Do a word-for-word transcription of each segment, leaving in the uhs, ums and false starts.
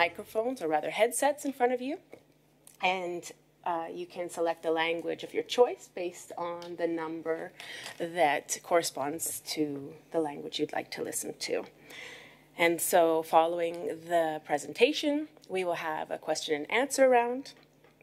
microphones, or rather headsets, in front of you. And uh, you can select the language of your choice based on the number that corresponds to the language you'd like to listen to. And so following the presentation, we will have a question and answer round.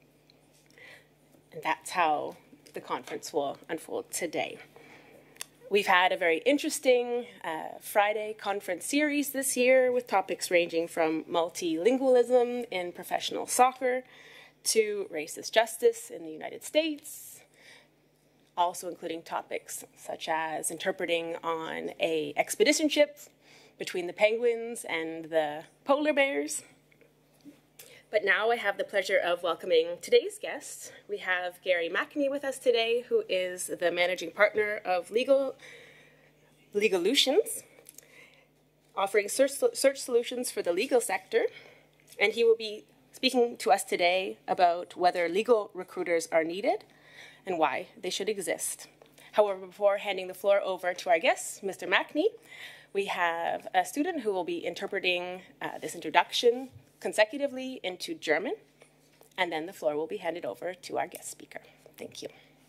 And that's how the conference will unfold today. We've had a very interesting uh, Friday conference series this year with topics ranging from multilingualism in professional soccer to racist justice in the United States, also including topics such as interpreting on a expedition ship between the penguins and the polar bears. But now I have the pleasure of welcoming today's guest. We have Gary Mackney with us today, who is the managing partner of Legal Legalutions, offering search, search solutions for the legal sector. And he will be speaking to us today about whether legal recruiters are needed and why they should exist. However, before handing the floor over to our guest, Mister Mackney, we have a student who will be interpreting uh, this introduction consecutively into German, and then the floor will be handed over to our guest speaker. Thank you.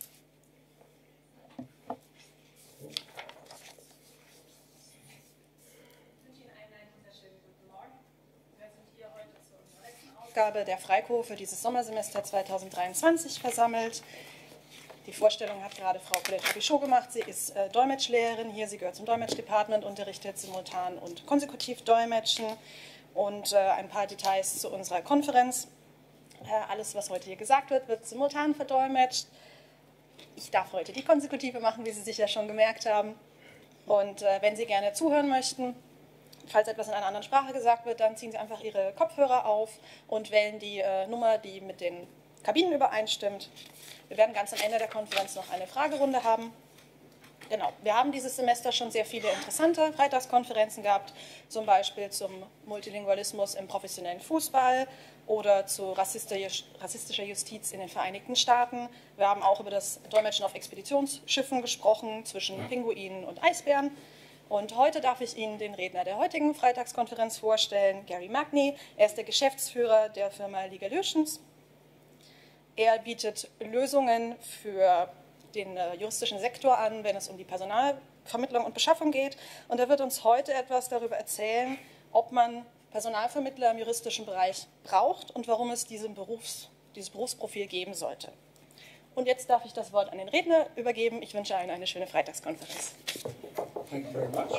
Aufgabe der Freiko für dieses Sommersemester zweitausenddreiundzwanzig versammelt. Die Vorstellung hat gerade Frau Colette-Bichot gemacht. Sie ist äh, Dolmetschlehrerin hier. Sie gehört zum Dolmetschdepartment, unterrichtet simultan und konsekutiv Dolmetschen. Und äh, ein paar Details zu unserer Konferenz. Äh, alles, was heute hier gesagt wird, wird simultan verdolmetscht. Ich darf heute die Konsekutive machen, wie Sie sicher schon gemerkt haben. Und äh, wenn Sie gerne zuhören möchten, falls etwas in einer anderen Sprache gesagt wird, dann ziehen Sie einfach Ihre Kopfhörer auf und wählen die äh, Nummer, die mit den Kabinen übereinstimmt. Wir werden ganz am Ende der Konferenz noch eine Fragerunde haben. Genau, wir haben dieses Semester schon sehr viele interessante Freitagskonferenzen gehabt, zum Beispiel zum Multilingualismus im professionellen Fußball oder zu rassistischer Justiz in den Vereinigten Staaten. Wir haben auch über das Dolmetschen auf Expeditionsschiffen gesprochen, zwischen Pinguinen und Eisbären. Und heute darf ich Ihnen den Redner der heutigen Freitagskonferenz vorstellen, Gary Mackney. Er ist der Geschäftsführer der Firma Legalutions. Er bietet Lösungen für den äh, juristischen Sektor an, wenn es um die Personalvermittlung und Beschaffung geht. Und er wird uns heute etwas darüber erzählen, ob man Personalvermittler im juristischen Bereich braucht und warum es diesen Berufs, dieses Berufsprofil geben sollte. Und jetzt darf ich das Wort an den Redner übergeben. Ich wünsche Ihnen eine schöne Freitagskonferenz. Thank you very much.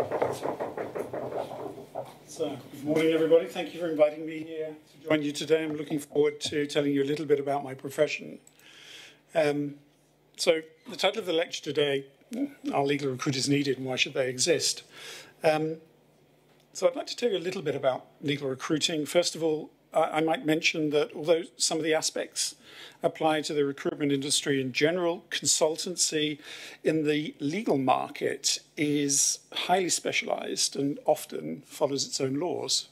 So, good morning, everybody. Thank you for inviting me here to join you today. I'm looking forward to telling you a little bit about my profession. Um, so, the title of the lecture today, Are Legal Recruiters Needed and Why Should They Exist? Um, so, I'd like to tell you a little bit about legal recruiting. First of all, I, I might mention that although some of the aspects apply to the recruitment industry in general, consultancy in the legal market is highly specialized and often follows its own laws.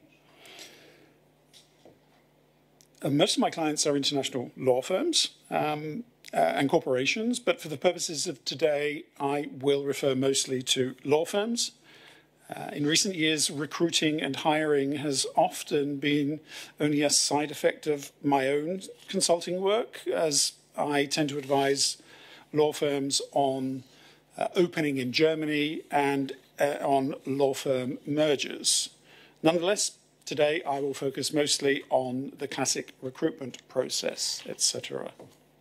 Uh, most of my clients are international law firms um, uh, and corporations, but for the purposes of today, I will refer mostly to law firms. Uh, in recent years, recruiting and hiring has often been only a side effect of my own consulting work, as I tend to advise law firms on uh, opening in Germany and uh, on law firm mergers. Nonetheless, today I will focus mostly on the classic recruitment process, et cetera.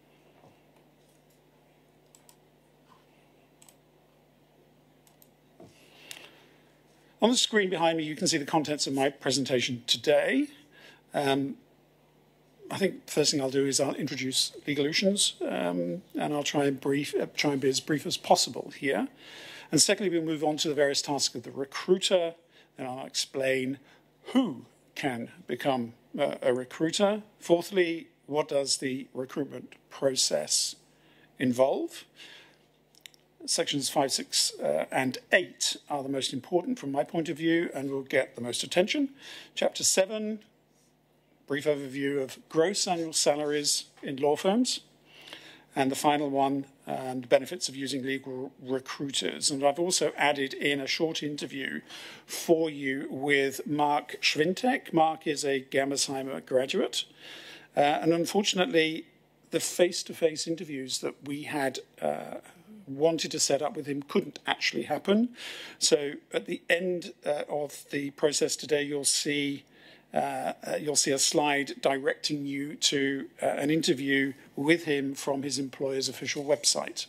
On the screen behind me, you can see the contents of my presentation today. Um, I think the first thing I'll do is I'll introduce Legalutions, um, and I'll try and, brief, uh, try and be as brief as possible here. And secondly, we'll move on to the various tasks of the recruiter, and I'll explain who can become uh, a recruiter. Fourthly, what does the recruitment process involve? Sections five, six, uh, and eight are the most important from my point of view and will get the most attention. Chapter seven, brief overview of gross annual salaries in law firms. And the final one, and the benefits of using legal recruiters. And I've also added in a short interview for you with Mark Schwintek. Mark is a Germersheimer graduate. Uh, and unfortunately, the face-to-face interviews that we had uh, wanted to set up with him couldn't actually happen. So at the end uh, of the process today, you'll see uh, uh, you'll see a slide directing you to uh, an interview with him from his employer's official website.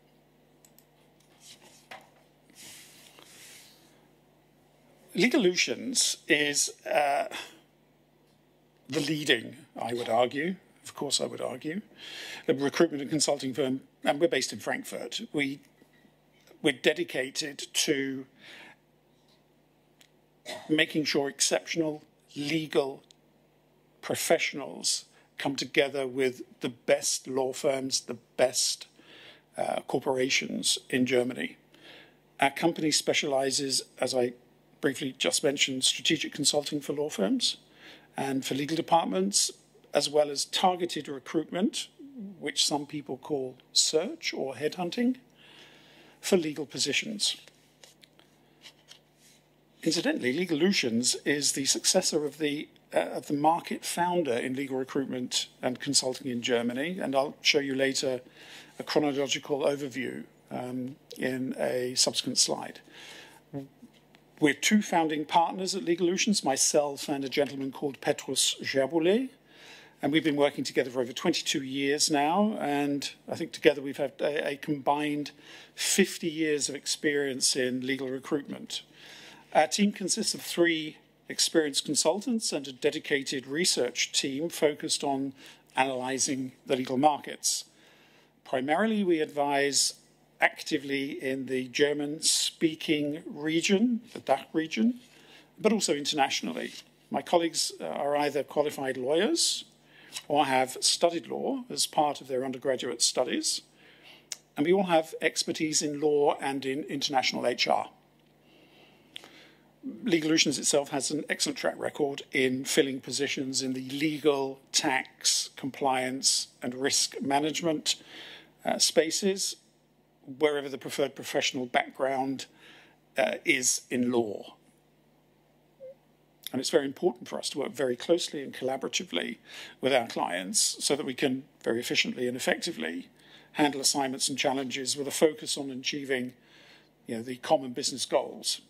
Legalutions is uh, the leading, I would argue, of course I would argue, a recruitment and consulting firm, and we're based in Frankfurt. We, we're dedicated to making sure exceptional legal professionals come together with the best law firms, the best uh, corporations in Germany. Our company specializes, as I briefly just mentioned, strategic consulting for law firms and for legal departments, as well as targeted recruitment, which some people call search or headhunting, for legal positions. Incidentally, Legalutions is the successor of the, uh, of the market founder in legal recruitment and consulting in Germany, and I'll show you later a chronological overview um, in a subsequent slide. We're two founding partners at Legalutions, myself and a gentleman called Petrus Gerboulet. And we've been working together for over twenty-two years now, and I think together we've had a, a combined fifty years of experience in legal recruitment. Our team consists of three experienced consultants and a dedicated research team focused on analysing the legal markets. Primarily, we advise actively in the German-speaking region, the D A C H region, but also internationally. My colleagues are either qualified lawyers or have studied law as part of their undergraduate studies, and we all have expertise in law and in international H R. Legalutions itself has an excellent track record in filling positions in the legal, tax, compliance, and risk management uh, spaces, wherever the preferred professional background uh, is in law. And it's very important for us to work very closely and collaboratively with our clients so that we can very efficiently and effectively handle assignments and challenges with a focus on achieving, you know, the common business goals.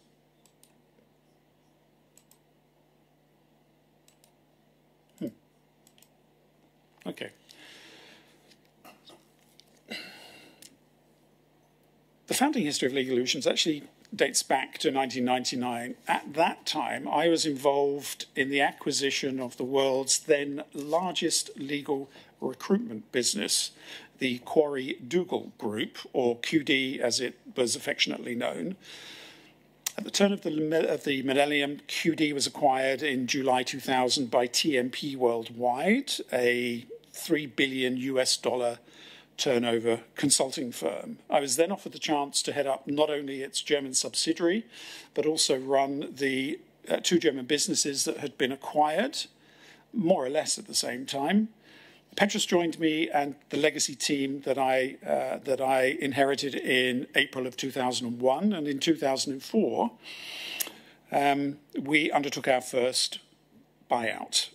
Hmm. Okay. The founding history of Legalutions actually dates back to nineteen ninety-nine. At that time, I was involved in the acquisition of the world's then largest legal recruitment business, the Quarry Dougal Group, or Q D as it was affectionately known. At the turn of the, of the millennium, Q D was acquired in July two thousand by T M P Worldwide, a three billion U S dollar turnover consulting firm. I was then offered the chance to head up not only its German subsidiary, but also run the uh, two German businesses that had been acquired, more or less at the same time. Petrus joined me and the legacy team that I, uh, that I inherited in April of two thousand one, and in two thousand four, um, we undertook our first buyout.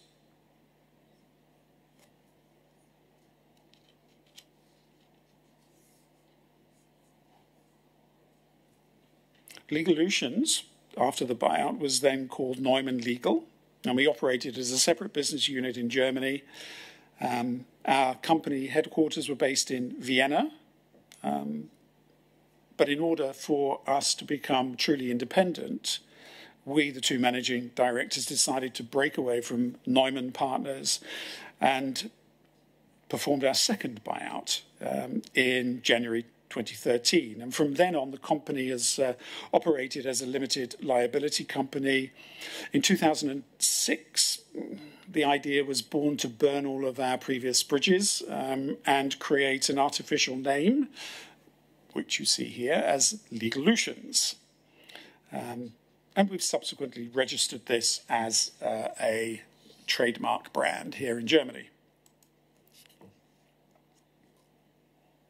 Legalutions, after the buyout, was then called Neumann Legal, and we operated as a separate business unit in Germany. Um, our company headquarters were based in Vienna, um, but in order for us to become truly independent, we, the two managing directors, decided to break away from Neumann Partners and performed our second buyout um, in January twenty thirteen. And from then on, the company has uh, operated as a limited liability company. In two thousand six, the idea was born to burn all of our previous bridges um, and create an artificial name, which you see here as Legalutions. Um, and we've subsequently registered this as uh, a trademark brand here in Germany.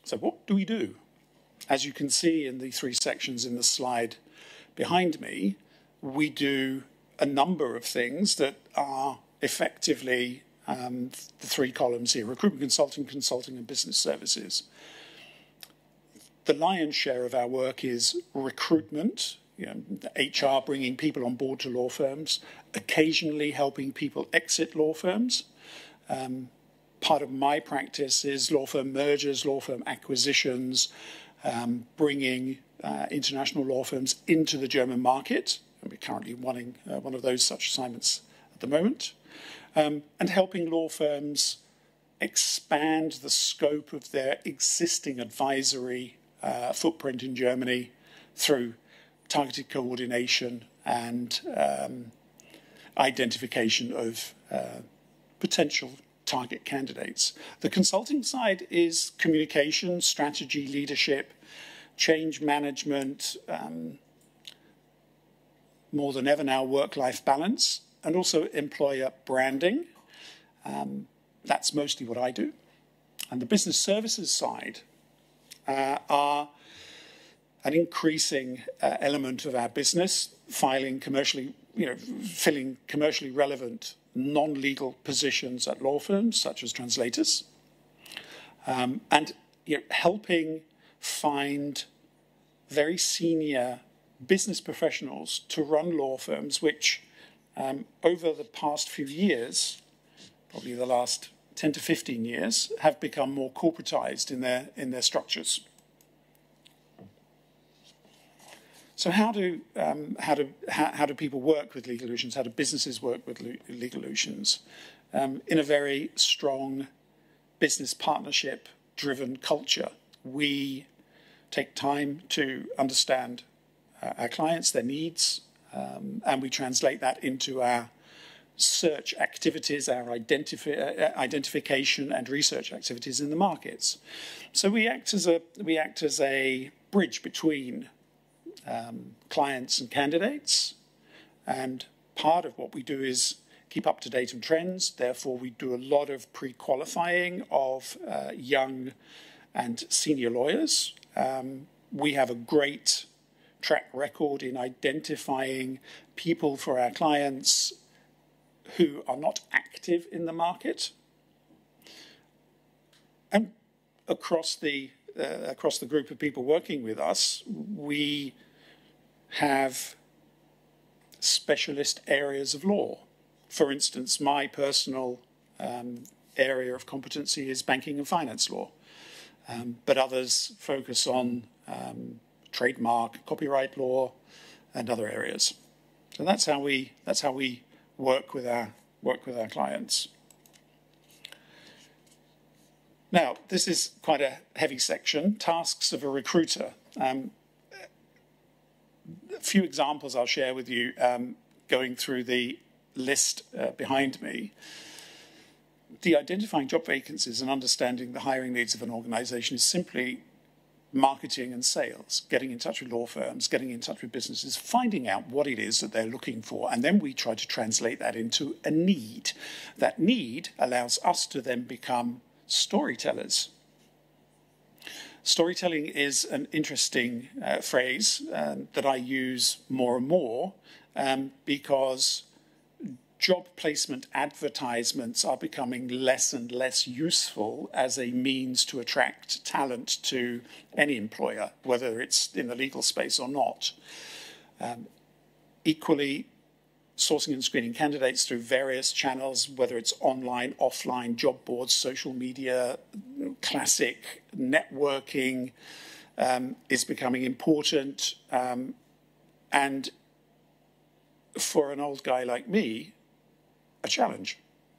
So what do we do? As you can see in the three sections in the slide behind me, we do a number of things that are effectively um, the three columns here: recruitment, consulting, consulting, and business services. The lion's share of our work is recruitment, you know, H R bringing people on board to law firms, occasionally helping people exit law firms. Um, part of my practice is law firm mergers, law firm acquisitions, um, bringing uh, international law firms into the German market. And we're currently running uh, one of those such assignments at the moment. Um, and helping law firms expand the scope of their existing advisory uh, footprint in Germany through targeted coordination and um, identification of uh, potential target candidates. The consulting side is communication, strategy, leadership, change management, um, more than ever now work-life balance, and also employer branding. Um, that's mostly what I do. And the business services side uh, are an increasing uh, element of our business, filing commercially, you know, filling commercially relevant non-legal positions at law firms, such as translators, um, and you know, helping find very senior business professionals to run law firms, which um, over the past few years, probably the last ten to fifteen years, have become more corporatized in their, in their structures. So how do, um, how, do, how, how do people work with Legalutions? How do businesses work with Legalutions? Um, in a very strong business partnership-driven culture, we take time to understand uh, our clients, their needs, um, and we translate that into our search activities, our identifi uh, identification and research activities in the markets. So we act as a, we act as a bridge between Um, clients and candidates, and part of what we do is keep up to date on trends. Therefore, we do a lot of pre-qualifying of uh, young and senior lawyers. Um, we have a great track record in identifying people for our clients who are not active in the market. And across the uh, across the group of people working with us, we have specialist areas of law. For instance, my personal um, area of competency is banking and finance law, um, but others focus on um, trademark, copyright law, and other areas. So that's how we that's how we work with our work with our clients. Now, this is quite a heavy section. Tasks of a recruiter. Um, a few examples I'll share with you um, going through the list uh, behind me. The identifying job vacancies and understanding the hiring needs of an organization is simply marketing and sales, getting in touch with law firms, getting in touch with businesses, finding out what it is that they're looking for, and then we try to translate that into a need. That need allows us to then become storytellers. Storytelling is an interesting uh, phrase um, that I use more and more um, because job placement advertisements are becoming less and less useful as a means to attract talent to any employer, whether it's in the legal space or not. Um, equally, sourcing and screening candidates through various channels, whether it's online, offline, job boards, social media, classic networking, um, is becoming important. Um, and for an old guy like me, a challenge.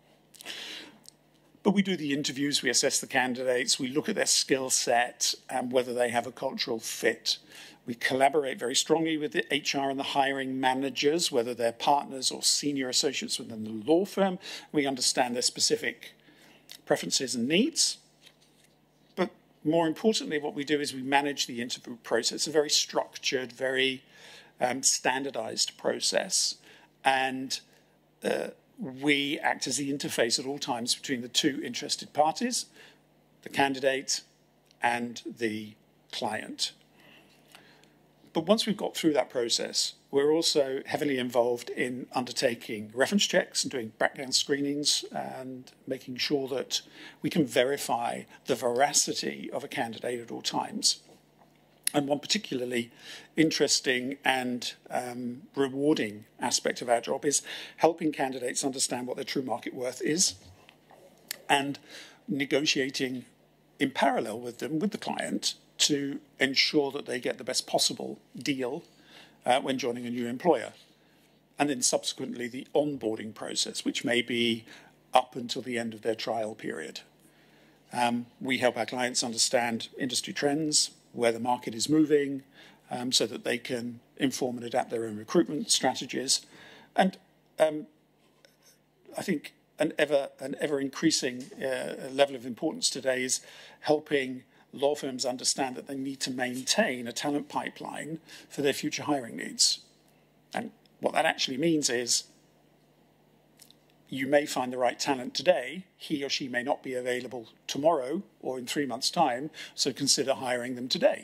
But we do the interviews, we assess the candidates, we look at their skill set and whether they have a cultural fit. We collaborate very strongly with the H R and the hiring managers, whether they're partners or senior associates within the law firm. We understand their specific preferences and needs. But more importantly, what we do is we manage the interview process. It's a very structured, very um, standardized process. And uh, we act as the interface at all times between the two interested parties, the candidate and the client. But once we've got through that process, we're also heavily involved in undertaking reference checks and doing background screenings and making sure that we can verify the veracity of a candidate at all times. And one particularly interesting and um, rewarding aspect of our job is helping candidates understand what their true market worth is and negotiating in parallel with them, with the client, to ensure that they get the best possible deal uh, when joining a new employer. And then subsequently the onboarding process, which may be up until the end of their trial period. Um, we help our clients understand industry trends, where the market is moving, um, so that they can inform and adapt their own recruitment strategies. And um, I think an ever, an ever increasing uh, level of importance today is helping law firms understand that they need to maintain a talent pipeline for their future hiring needs. And what that actually means is you may find the right talent today, he or she may not be available tomorrow or in three months' time, so consider hiring them today.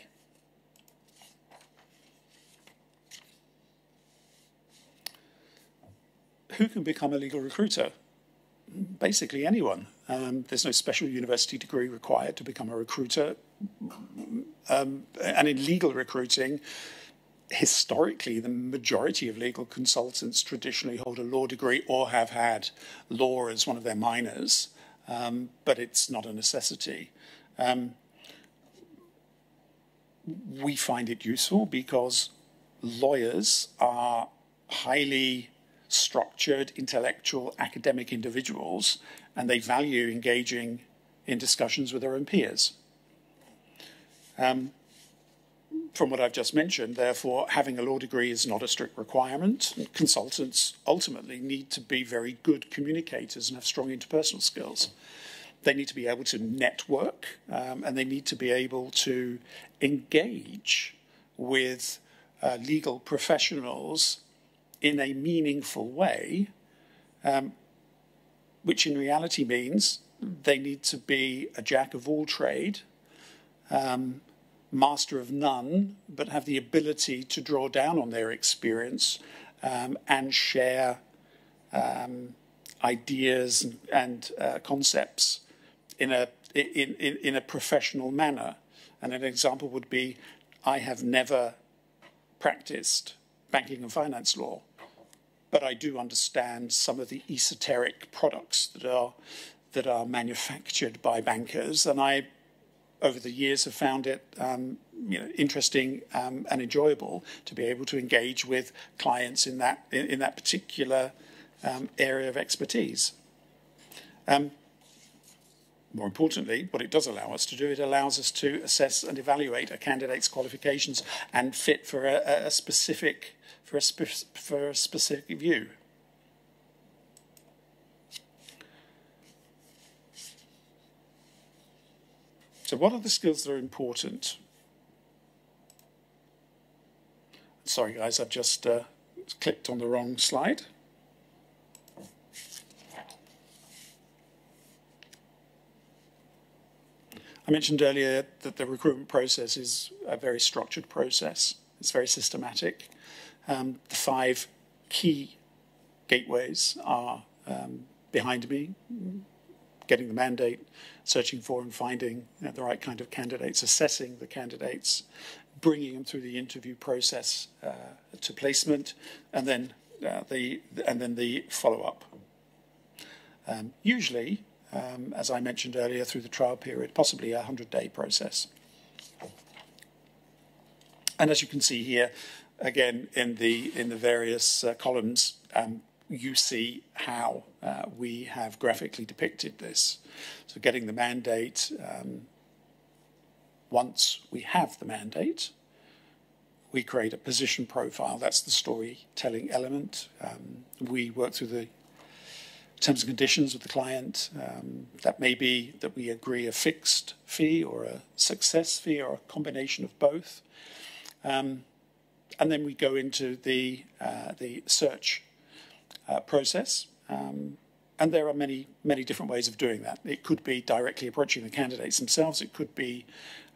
Who can become a legal recruiter? Basically anyone. Um, there's no special university degree required to become a recruiter. Um, and in legal recruiting, historically, the majority of legal consultants traditionally hold a law degree or have had law as one of their minors, um, but it's not a necessity. Um, we find it useful because lawyers are highly structured, intellectual, academic individuals, and they value engaging in discussions with their own peers. Um, From what I've just mentioned, therefore, having a law degree is not a strict requirement. Consultants ultimately need to be very good communicators and have strong interpersonal skills. They need to be able to network, um, and they need to be able to engage with uh, legal professionals in a meaningful way, um, which in reality means they need to be a jack of all trade, um, master of none, but have the ability to draw down on their experience um, and share um, ideas and, and uh, concepts in a in, in, in a professional manner. And an example would be, I have never practiced banking and finance law, but I do understand some of the esoteric products that are that are manufactured by bankers, and I over the years have found it um, you know, interesting um, and enjoyable to be able to engage with clients in that, in, in that particular um, area of expertise. Um, more importantly, what it does allow us to do, it allows us to assess and evaluate a candidate's qualifications and fit for a, a specific, for a, spe for a specific view. So what are the skills that are important? Sorry, guys, I've just uh, clicked on the wrong slide. I mentioned earlier that the recruitment process is a very structured process. It's very systematic. Um, the five key gateways are um, behind me: getting the mandate, searching for and finding you know, the right kind of candidates, assessing the candidates, bringing them through the interview process uh, to placement, and then uh, the and then the follow-up. Um, usually, um, as I mentioned earlier, through the trial period, possibly a hundred-day process. And as you can see here, again in the in the various uh, columns, um, you see how uh, we have graphically depicted this. So getting the mandate, um, once we have the mandate, we create a position profile. That's the storytelling element. Um, we work through the terms and conditions with the client. Um, that may be that we agree a fixed fee or a success fee or a combination of both. Um, and then we go into the, uh, the search Uh, process, um, and there are many, many different ways of doing that. It could be directly approaching the candidates themselves. It could be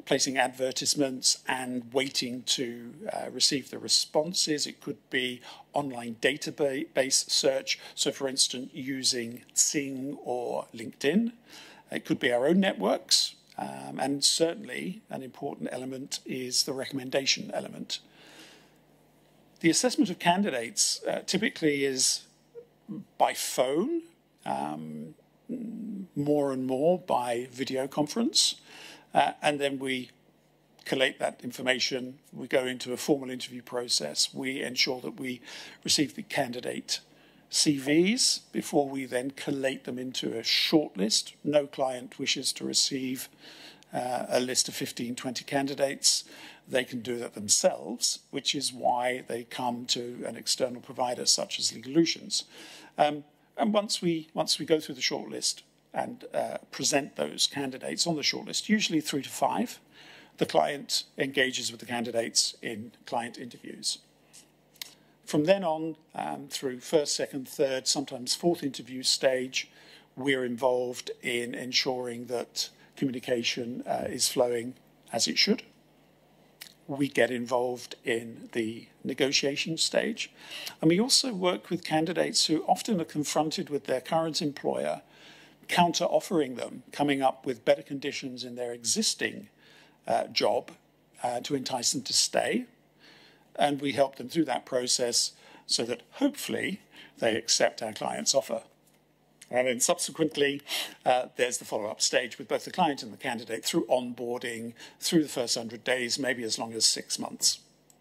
placing advertisements and waiting to uh, receive the responses. It could be online database search, so for instance using Xing or LinkedIn. It could be our own networks, um, and certainly an important element is the recommendation element. The assessment of candidates uh, typically is by phone, um, more and more by video conference, uh, and then we collate that information, we go into a formal interview process, we ensure that we receive the candidate C Vs before we then collate them into a shortlist. No client wishes to receive uh, a list of fifteen, twenty candidates. They can do that themselves, which is why they come to an external provider such as Legalutions. Um, and once we, once we go through the shortlist and uh, present those candidates on the shortlist, usually three to five, the client engages with the candidates in client interviews. From then on, um, through first, second, third, sometimes fourth interview stage, we're involved in ensuring that communication uh, is flowing as it should. We get involved in the negotiation stage. And we also work with candidates who often are confronted with their current employer, counter-offering them, coming up with better conditions in their existing uh, job uh, to entice them to stay. And we help them through that process so that hopefully they accept our client's offer. And then subsequently, uh, there's the follow-up stage with both the client and the candidate through onboarding, through the first one hundred days, maybe as long as six months.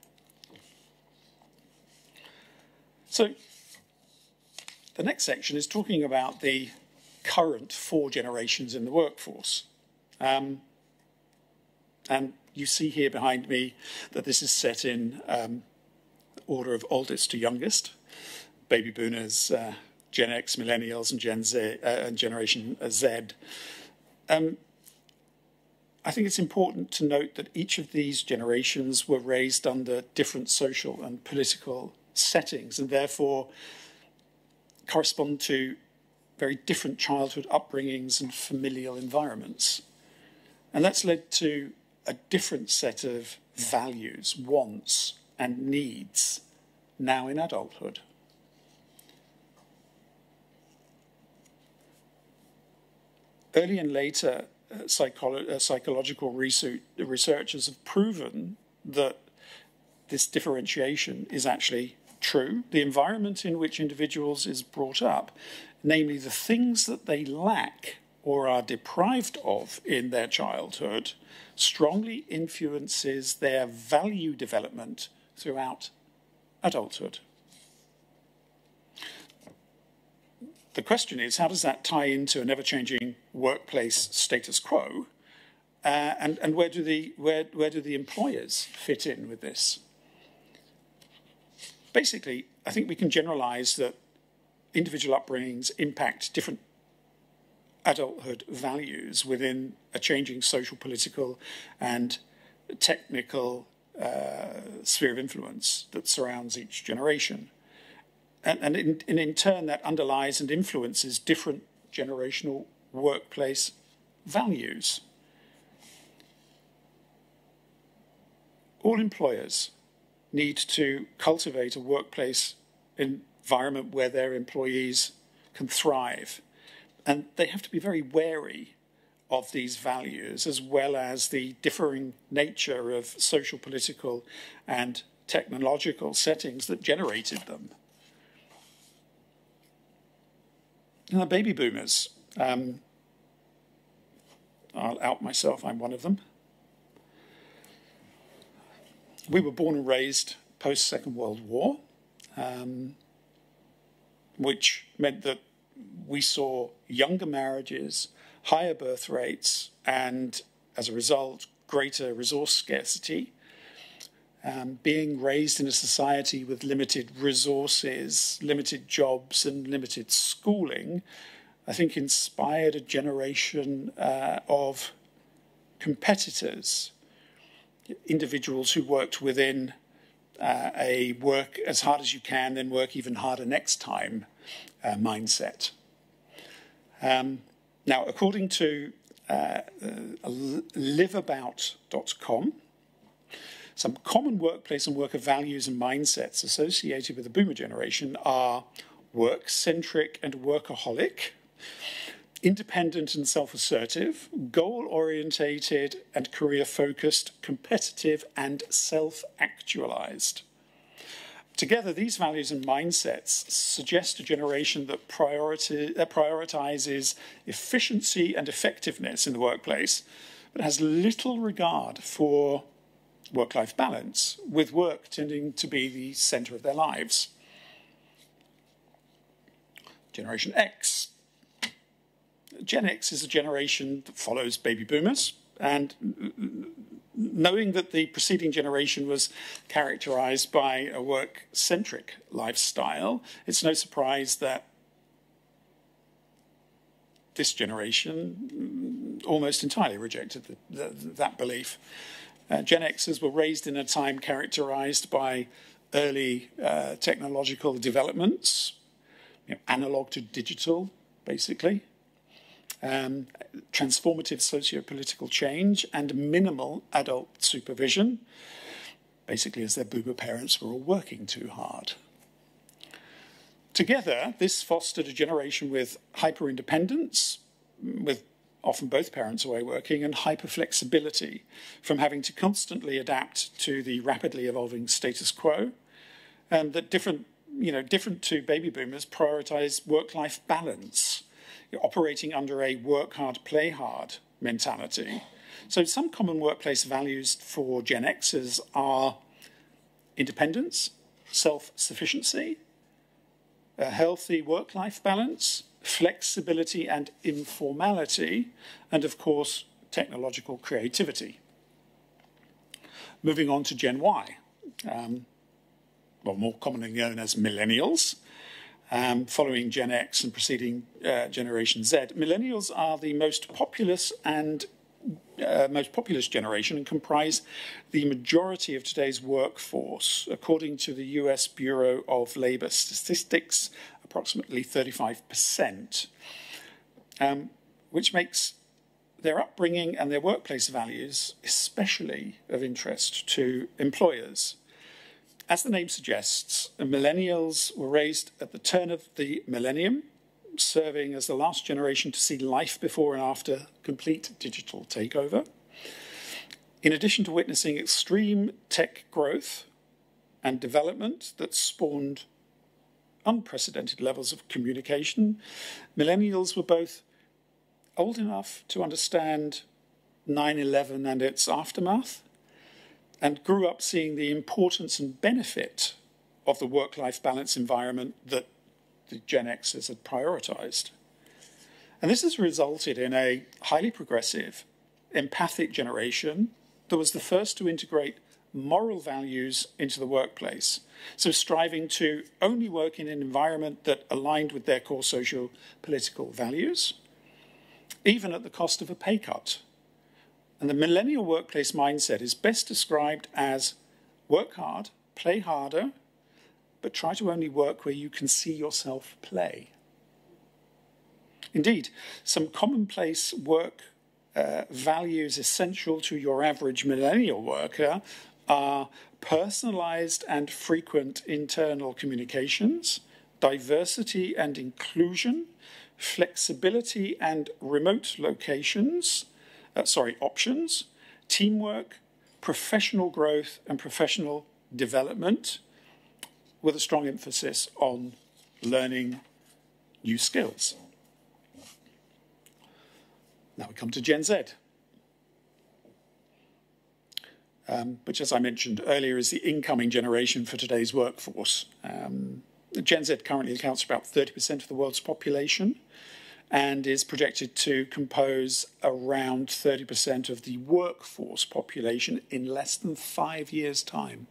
So the next section is talking about the current four generations in the workforce. Um, and you see here behind me that this is set in um, order of oldest to youngest. Baby boomers, uh, Gen X, millennials, and Gen Z, uh, and Generation Z. Um, I think it's important to note that each of these generations were raised under different social and political settings, and therefore correspond to very different childhood upbringings and familial environments. And that's led to a different set of values, wants, and needs now in adulthood. Early and later uh, psycholo uh, psychological research, researchers have proven that this differentiation is actually true. The environment in which individuals is brought up, namely the things that they lack or are deprived of in their childhood, strongly influences their value development throughout adulthood. The question is, how does that tie into an ever-changing workplace status quo, uh, and, and where do the, where, where do the employers fit in with this? Basically, I think we can generalize that individual upbringings impact different adulthood values within a changing social, political, and technical uh, sphere of influence that surrounds each generation. And, and, in, and in turn, that underlies and influences different generational workplace values. All employers need to cultivate a workplace environment where their employees can thrive. And they have to be very wary of these values, as well as the differing nature of social, political, and technological settings that generated them. Now, baby boomers, um, I'll out myself, I'm one of them. We were born and raised post-Second World War, um, which meant that we saw younger marriages, higher birth rates, and as a result, greater resource scarcity. Um, being raised in a society with limited resources, limited jobs, and limited schooling, I think inspired a generation uh, of competitors, individuals who worked within uh, a work as hard as you can, then work even harder next time uh, mindset. Um, now, according to uh, uh, liveabout dot com. Some common workplace and worker values and mindsets associated with the boomer generation are work-centric and workaholic, independent and self-assertive, goal-orientated and career-focused, competitive and self-actualized. Together, these values and mindsets suggest a generation that priority, uh, prioritizes efficiency and effectiveness in the workplace, but has little regard for work-life balance, with work tending to be the center of their lives. Generation X. Gen X is a generation that follows baby boomers, and knowing that the preceding generation was characterized by a work-centric lifestyle, it's no surprise that this generation almost entirely rejected the, the, that belief. Uh, Gen Xers were raised in a time characterized by early uh, technological developments, you know, analog to digital, basically, um, transformative socio-political change, and minimal adult supervision, basically as their boomer parents were all working too hard. Together, this fostered a generation with hyper-independence, with often both parents away working, and hyper-flexibility from having to constantly adapt to the rapidly evolving status quo, and that different, you know, different to baby boomers prioritize work-life balance, operating under a work hard, play hard mentality. So some common workplace values for Gen Xers are independence, self-sufficiency, a healthy work-life balance, flexibility and informality, and of course, technological creativity. Moving on to Gen Y, um, well, more commonly known as millennials, um, following Gen X and preceding uh, Generation Z. Millennials are the most populous and uh, most populous generation and comprise the majority of today's workforce, according to the U S Bureau of Labor Statistics, approximately thirty-five percent, um, which makes their upbringing and their workplace values especially of interest to employers. As the name suggests, millennials were raised at the turn of the millennium, serving as the last generation to see life before and after complete digital takeover. In addition to witnessing extreme tech growth and development that spawned unprecedented levels of communication, millennials were both old enough to understand nine eleven and its aftermath, and grew up seeing the importance and benefit of the work-life balance environment that the Gen Xers had prioritized. And this has resulted in a highly progressive, empathic generation that was the first to integrate moral values into the workplace, so striving to only work in an environment that aligned with their core socio-political values, even at the cost of a pay cut. And the millennial workplace mindset is best described as work hard, play harder, but try to only work where you can see yourself play. Indeed, some commonplace work uh, values essential to your average millennial worker are personalized and frequent internal communications, diversity and inclusion, flexibility and remote locations, uh, sorry, options, teamwork, professional growth and professional development, with a strong emphasis on learning new skills. Now we come to Gen Z, um, which, as I mentioned earlier, is the incoming generation for today's workforce. Um, Gen Z currently accounts for about thirty percent of the world's population and is projected to compose around thirty percent of the workforce population in less than five years' time.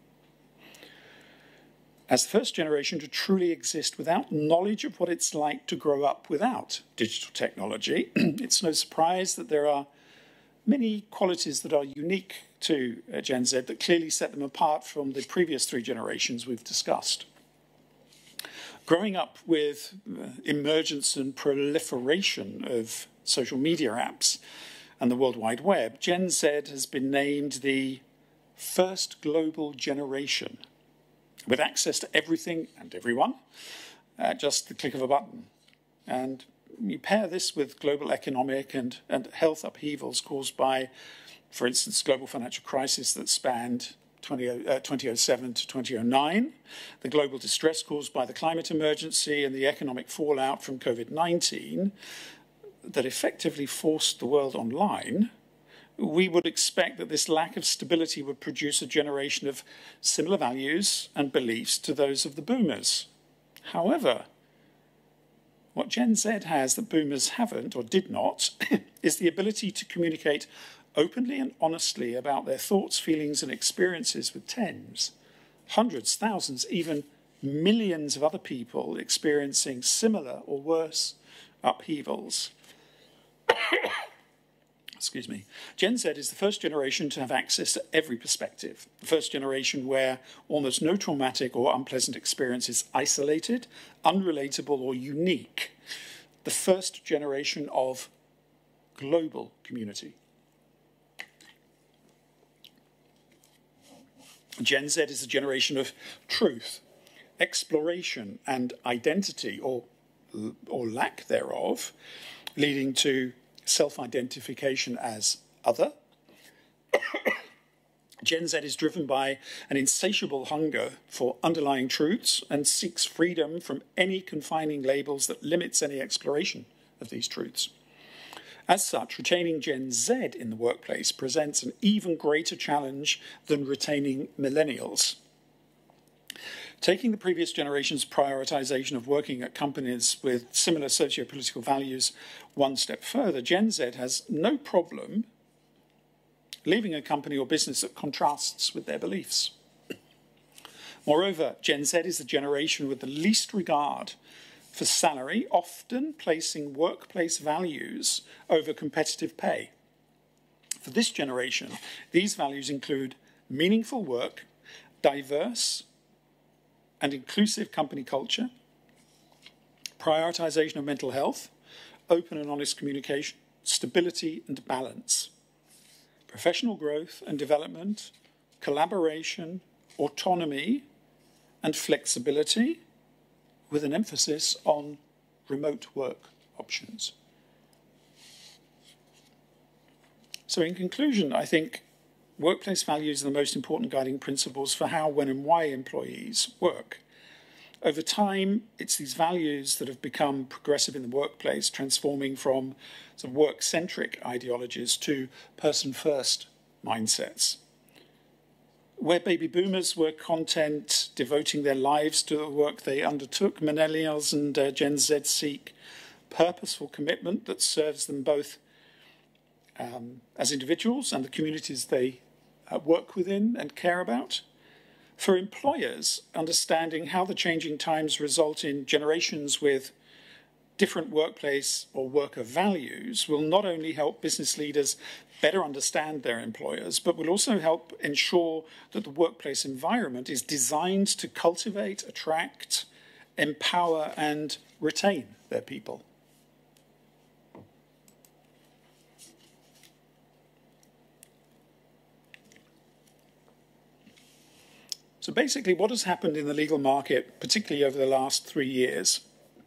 As the first generation to truly exist without knowledge of what it's like to grow up without digital technology, it's no surprise that there are many qualities that are unique to uh, Gen Z that clearly set them apart from the previous three generations we've discussed. Growing up with uh, emergence and proliferation of social media apps, and the World Wide Web, Gen Z has been named the first global generation with access to everything and everyone at just the click of a button. And you pair this with global economic and, and health upheavals caused by, for instance, global financial crisis that spanned twenty oh seven to twenty oh nine, the global distress caused by the climate emergency and the economic fallout from COVID nineteen that effectively forced the world online, we would expect that this lack of stability would produce a generation of similar values and beliefs to those of the boomers. However, what Gen Z has that boomers haven't or did not is the ability to communicate openly and honestly about their thoughts, feelings, and experiences with tens, hundreds, thousands, even millions of other people experiencing similar or worse upheavals. Excuse me. Gen Z is the first generation to have access to every perspective. The first generation where almost no traumatic or unpleasant experience is isolated, unrelatable, or unique. The first generation of global community. Gen Z is a generation of truth, exploration, and identity, or, or lack thereof, leading to self-identification as other. Gen Z is driven by an insatiable hunger for underlying truths and seeks freedom from any confining labels that limits any exploration of these truths. As such, retaining Gen Z in the workplace presents an even greater challenge than retaining millennials. Taking the previous generation's prioritization of working at companies with similar socio-political values one step further, Gen Z has no problem leaving a company or business that contrasts with their beliefs. Moreover, Gen Z is the generation with the least regard for salary, often placing workplace values over competitive pay. For this generation, these values include meaningful work, diverse and inclusive company culture, prioritization of mental health, open and honest communication, stability and balance, professional growth and development, collaboration, autonomy and flexibility, with an emphasis on remote work options. So in conclusion, I think workplace values are the most important guiding principles for how, when, and why employees work. Over time, it's these values that have become progressive in the workplace, transforming from sort of work-centric ideologies to person-first mindsets. Where baby boomers were content devoting their lives to the work they undertook, millennials and uh, Gen Z seek purposeful commitment that serves them both um, as individuals and the communities they uh, work within and care about. For employers, understanding how the changing times result in generations with different workplace or worker values will not only help business leaders better understand their employers, but will also help ensure that the workplace environment is designed to cultivate, attract, empower, and retain their people. So basically, what has happened in the legal market, particularly over the last three years,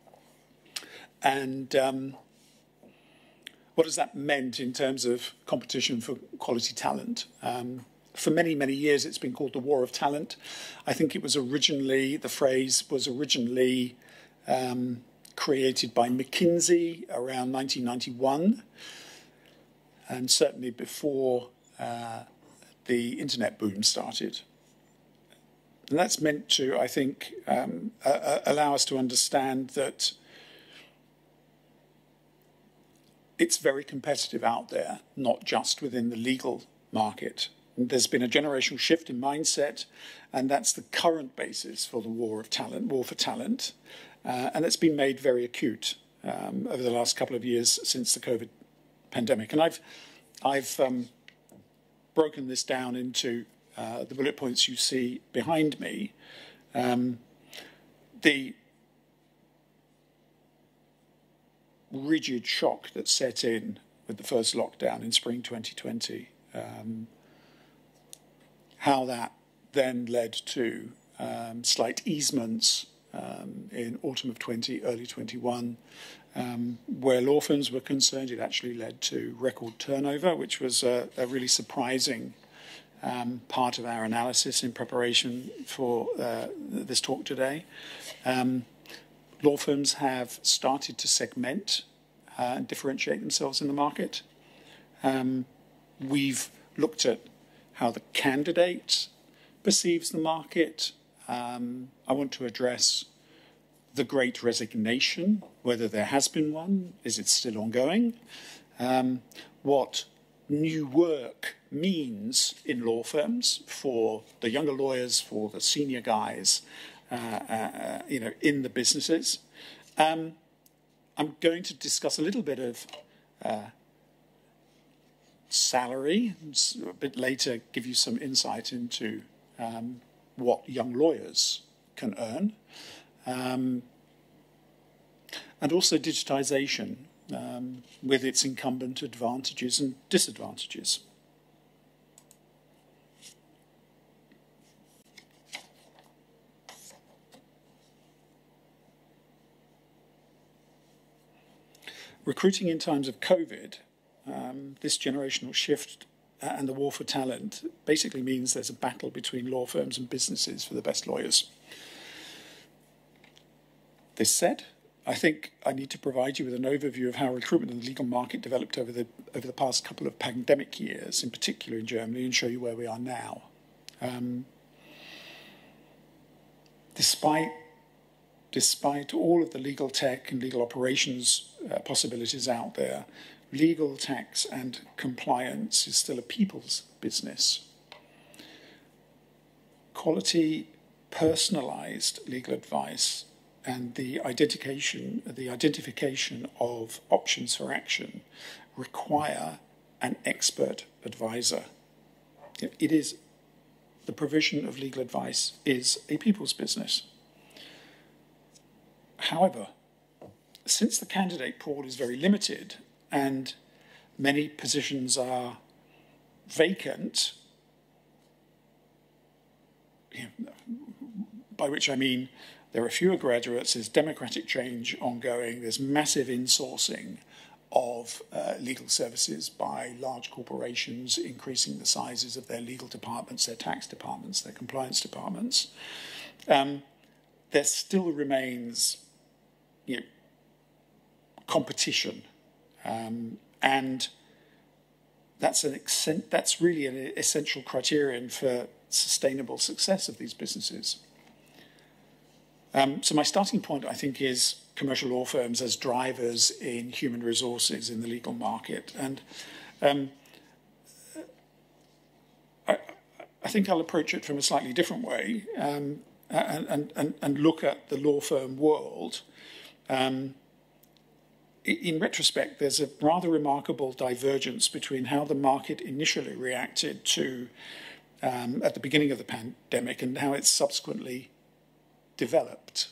and um, what has that meant in terms of competition for quality talent? Um, for many, many years, it's been called the war of talent. I think it was originally, the phrase was originally um, created by McKinsey around nineteen ninety-one, and certainly before uh, the internet boom started. And that's meant to, I think, um, uh, allow us to understand that it's very competitive out there, not just within the legal market. And there's been a generational shift in mindset, and that's the current basis for the war of talent, war for talent. Uh, and it's been made very acute um, over the last couple of years since the COVID pandemic. And I've, I've um, broken this down into uh, the bullet points you see behind me. Um, the rigid shock that set in with with the first lockdown in spring twenty twenty, um, how that then led to um, slight easements um, in autumn of twenty, early twenty-one. Um, where law firms were concerned, it actually led to record turnover, which was a, a really surprising um, part of our analysis in preparation for uh, this talk today. Um, law firms have started to segment uh, and differentiate themselves in the market. Um, we've looked at how the candidate perceives the market. Um, I want to address the Great Resignation, whether there has been one, is it still ongoing? Um, what new work means in law firms for the younger lawyers, for the senior guys, uh, uh, you know, in the businesses. Um, I'm going to discuss a little bit of uh, salary, a bit later give you some insight into um, what young lawyers can earn. Um, and also digitization um, with its incumbent advantages and disadvantages. Recruiting in times of COVID, um, this generational shift and the war for talent basically means there's a battle between law firms and businesses for the best lawyers. This said, I think I need to provide you with an overview of how recruitment in the legal market developed over the over the past couple of pandemic years, in particular in Germany, and show you where we are now. Um, despite despite all of the legal tech and legal operations uh, possibilities out there, legal tax and compliance is still a people's business. Quality, personalized legal advice and the identification, the identification of options for action require an expert advisor. It is, the provision of legal advice is a people's business. However, since the candidate pool is very limited and many positions are vacant, by which I mean there are fewer graduates, there's democratic change ongoing, there's massive insourcing of uh, legal services by large corporations, increasing the sizes of their legal departments, their tax departments, their compliance departments. Um, there still remains, you know, competition, um, and that's an extent, that's really an essential criterion for sustainable success of these businesses. Um, so my starting point, I think, is commercial law firms as drivers in human resources in the legal market. And um, I, I think I'll approach it from a slightly different way um, and, and, and look at the law firm world. Um, in retrospect, there's a rather remarkable divergence between how the market initially reacted to um, at the beginning of the pandemic and how it's subsequently developed.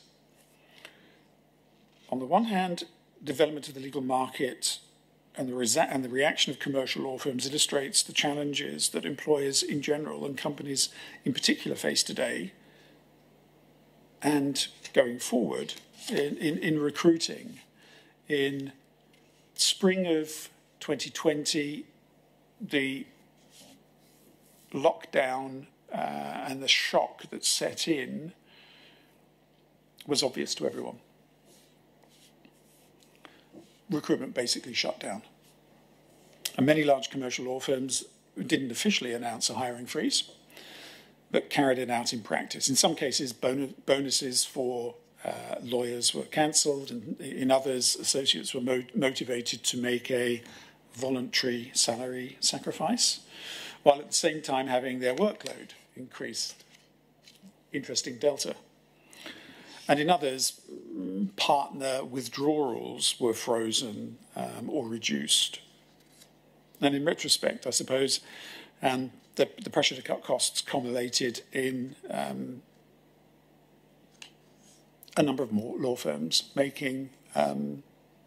On the one hand, development of the legal market and the, resa- and the reaction of commercial law firms illustrates the challenges that employers in general and companies in particular face today and going forward in, in, in recruiting. In spring of twenty twenty, the lockdown uh, and the shock that set in was obvious to everyone. Recruitment basically shut down. And many large commercial law firms didn't officially announce a hiring freeze, but carried it out in practice. In some cases, bon- bonuses for uh, lawyers were cancelled, and in others, associates were mo- motivated to make a voluntary salary sacrifice, while at the same time having their workload increased. Interesting delta. And in others, partner withdrawals were frozen um, or reduced. And in retrospect, I suppose, um, the, the pressure to cut costs culminated in um, a number of more law firms making um,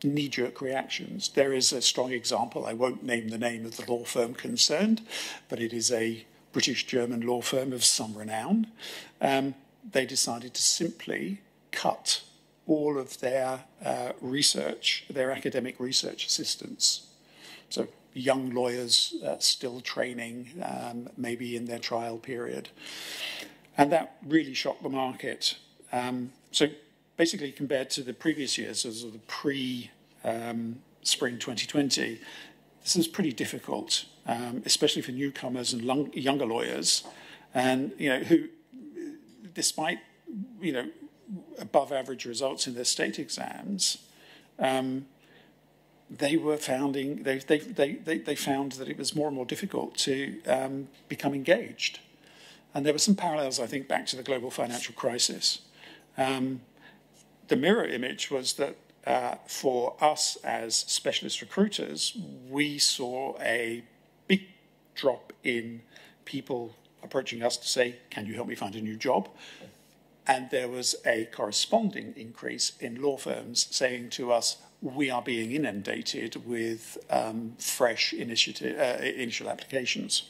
knee-jerk reactions. There is a strong example. I won't name the name of the law firm concerned, but it is a British-German law firm of some renown. Um, they decided to simply cut all of their uh, research, their academic research assistants. So young lawyers uh, still training, um, maybe in their trial period. And that really shocked the market. Um, so basically compared to the previous years, so the pre-spring um, twenty twenty, this is pretty difficult, um, especially for newcomers and long, younger lawyers, and you know who, despite you know above average results in their state exams, um, they were founding they, they they they they found that it was more and more difficult to um, become engaged, and there were some parallels, I think, back to the global financial crisis. Um, the mirror image was that uh, for us as specialist recruiters, we saw a big drop in people approaching us to say, "Can you help me find a new job?" And there was a corresponding increase in law firms saying to us, we are being inundated with um, fresh initiative, uh, initial applications.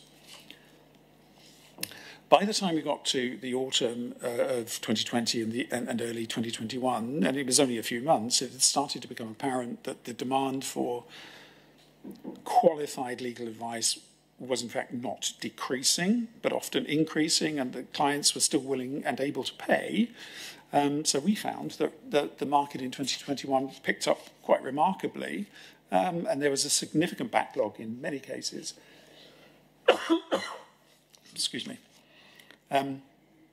By the time we got to the autumn uh, of twenty twenty and, the, and, and early twenty twenty-one, and it was only a few months, it had started to become apparent that the demand for qualified legal advice was in fact not decreasing, but often increasing, and the clients were still willing and able to pay. Um, so we found that the, the market in twenty twenty-one picked up quite remarkably, um, and there was a significant backlog in many cases. Excuse me. Um,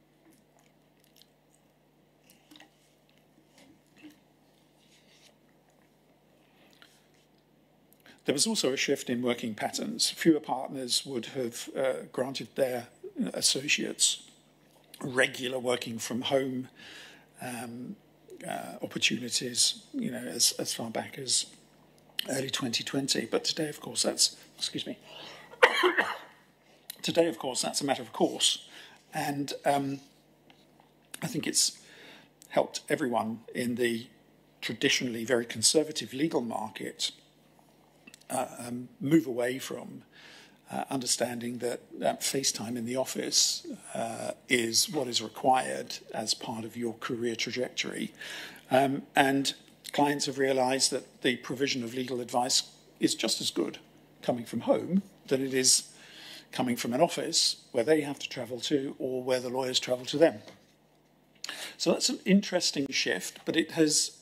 There was also a shift in working patterns. Fewer partners would have uh, granted their associates regular working from home um, uh, opportunities, you know, as, as far back as early twenty twenty. But today, of course, that's, excuse me, today, of course, that's a matter of course. And um, I think it's helped everyone in the traditionally very conservative legal market Uh, um, move away from uh, understanding that uh, face time in the office uh, is what is required as part of your career trajectory. Um, and clients have realized that the provision of legal advice is just as good coming from home than it is coming from an office where they have to travel to or where the lawyers travel to them. So that's an interesting shift, but it has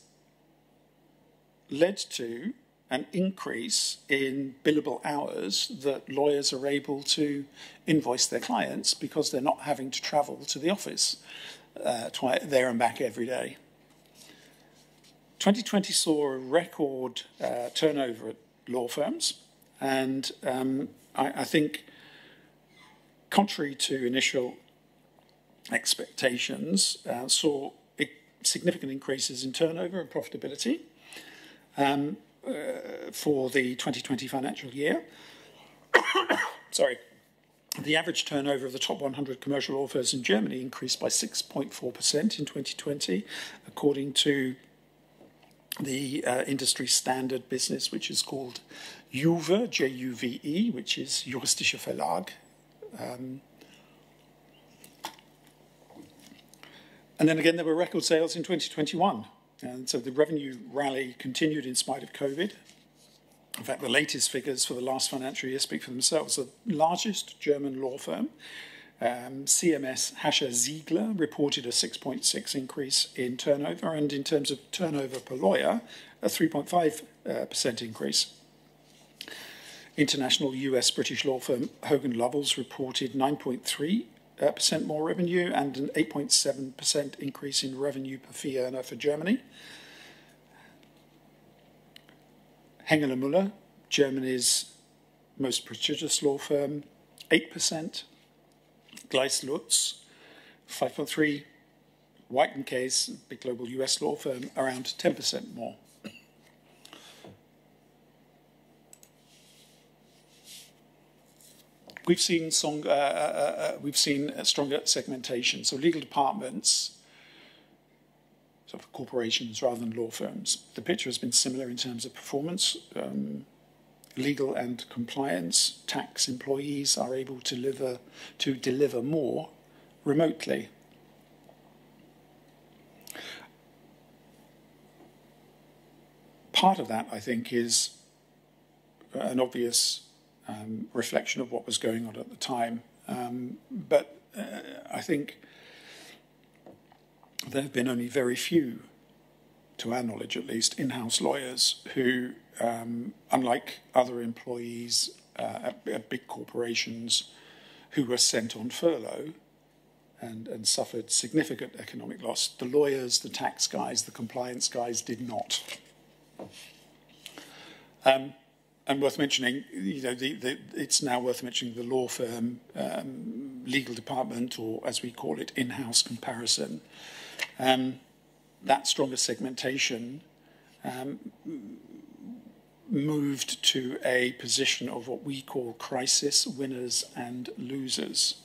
led to an increase in billable hours that lawyers are able to invoice their clients because they're not having to travel to the office uh, twice, there and back every day. twenty twenty saw a record uh, turnover at law firms, and um, I, I think, contrary to initial expectations, uh, saw significant increases in turnover and profitability. Um, Uh, for the twenty twenty financial year. Sorry. The average turnover of the top one hundred commercial law firms in Germany increased by six point four percent in twenty twenty, according to the uh, industry standard business, which is called Juve, J U V E, which is Juristischer Verlag. Um, and then again, there were record sales in twenty twenty-one. And so the revenue rally continued in spite of COVID. In fact, the latest figures for the last financial year speak for themselves. The largest German law firm, um, C M S Hascher Ziegler, reported a six point six increase in turnover, and in terms of turnover per lawyer, a three point five percent uh, increase. International U S British law firm Hogan Lovells reported nine point three Uh, percent more revenue and an eight point seven percent increase in revenue per fee earner for Germany. Hengel and Müller, Germany's most prestigious law firm, eight percent. Gleis Lutz, five point three. White and Case, big global U S law firm, around ten percent more. We've seen, song, uh, uh, uh, we've seen a stronger segmentation. So legal departments sort of corporations rather than law firms. The picture has been similar in terms of performance. Um, legal and compliance, tax employees are able to deliver, to deliver more remotely. Part of that, I think, is an obvious um, reflection of what was going on at the time. Um, but uh, I think there have been only very few, to our knowledge at least, in-house lawyers who, um, unlike other employees uh, at, at big corporations who were sent on furlough and, and suffered significant economic loss, the lawyers, the tax guys, the compliance guys did not. Um, and worth mentioning, you know, the, the, it's now worth mentioning the law firm, um, legal department, or as we call it, in-house comparison. Um, that stronger segmentation um, moved to a position of what we call crisis winners and losers.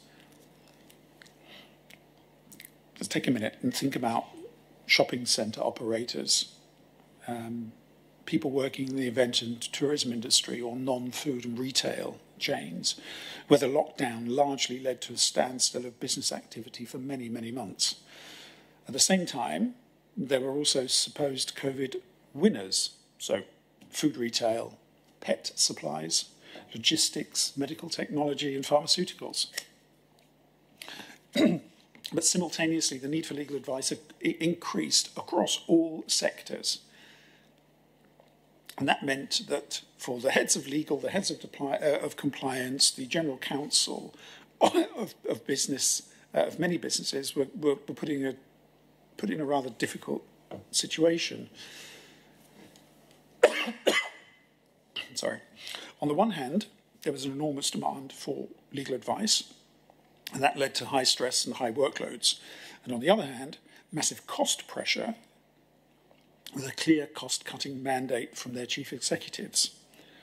Let's take a minute and think about shopping centre operators, um, people working in the event and tourism industry or non-food and retail chains, where the lockdown largely led to a standstill of business activity for many, many months. At the same time, there were also supposed COVID winners, so food retail, pet supplies, logistics, medical technology, and pharmaceuticals. But simultaneously, the need for legal advice increased across all sectors. And that meant that for the heads of legal, the heads of, uh, of compliance, the general counsel of, of business, uh, of many businesses, were, were, were putting a, put in a rather difficult situation. Sorry. On the one hand, there was an enormous demand for legal advice, and that led to high stress and high workloads. And on the other hand, massive cost pressure with a clear cost-cutting mandate from their chief executives.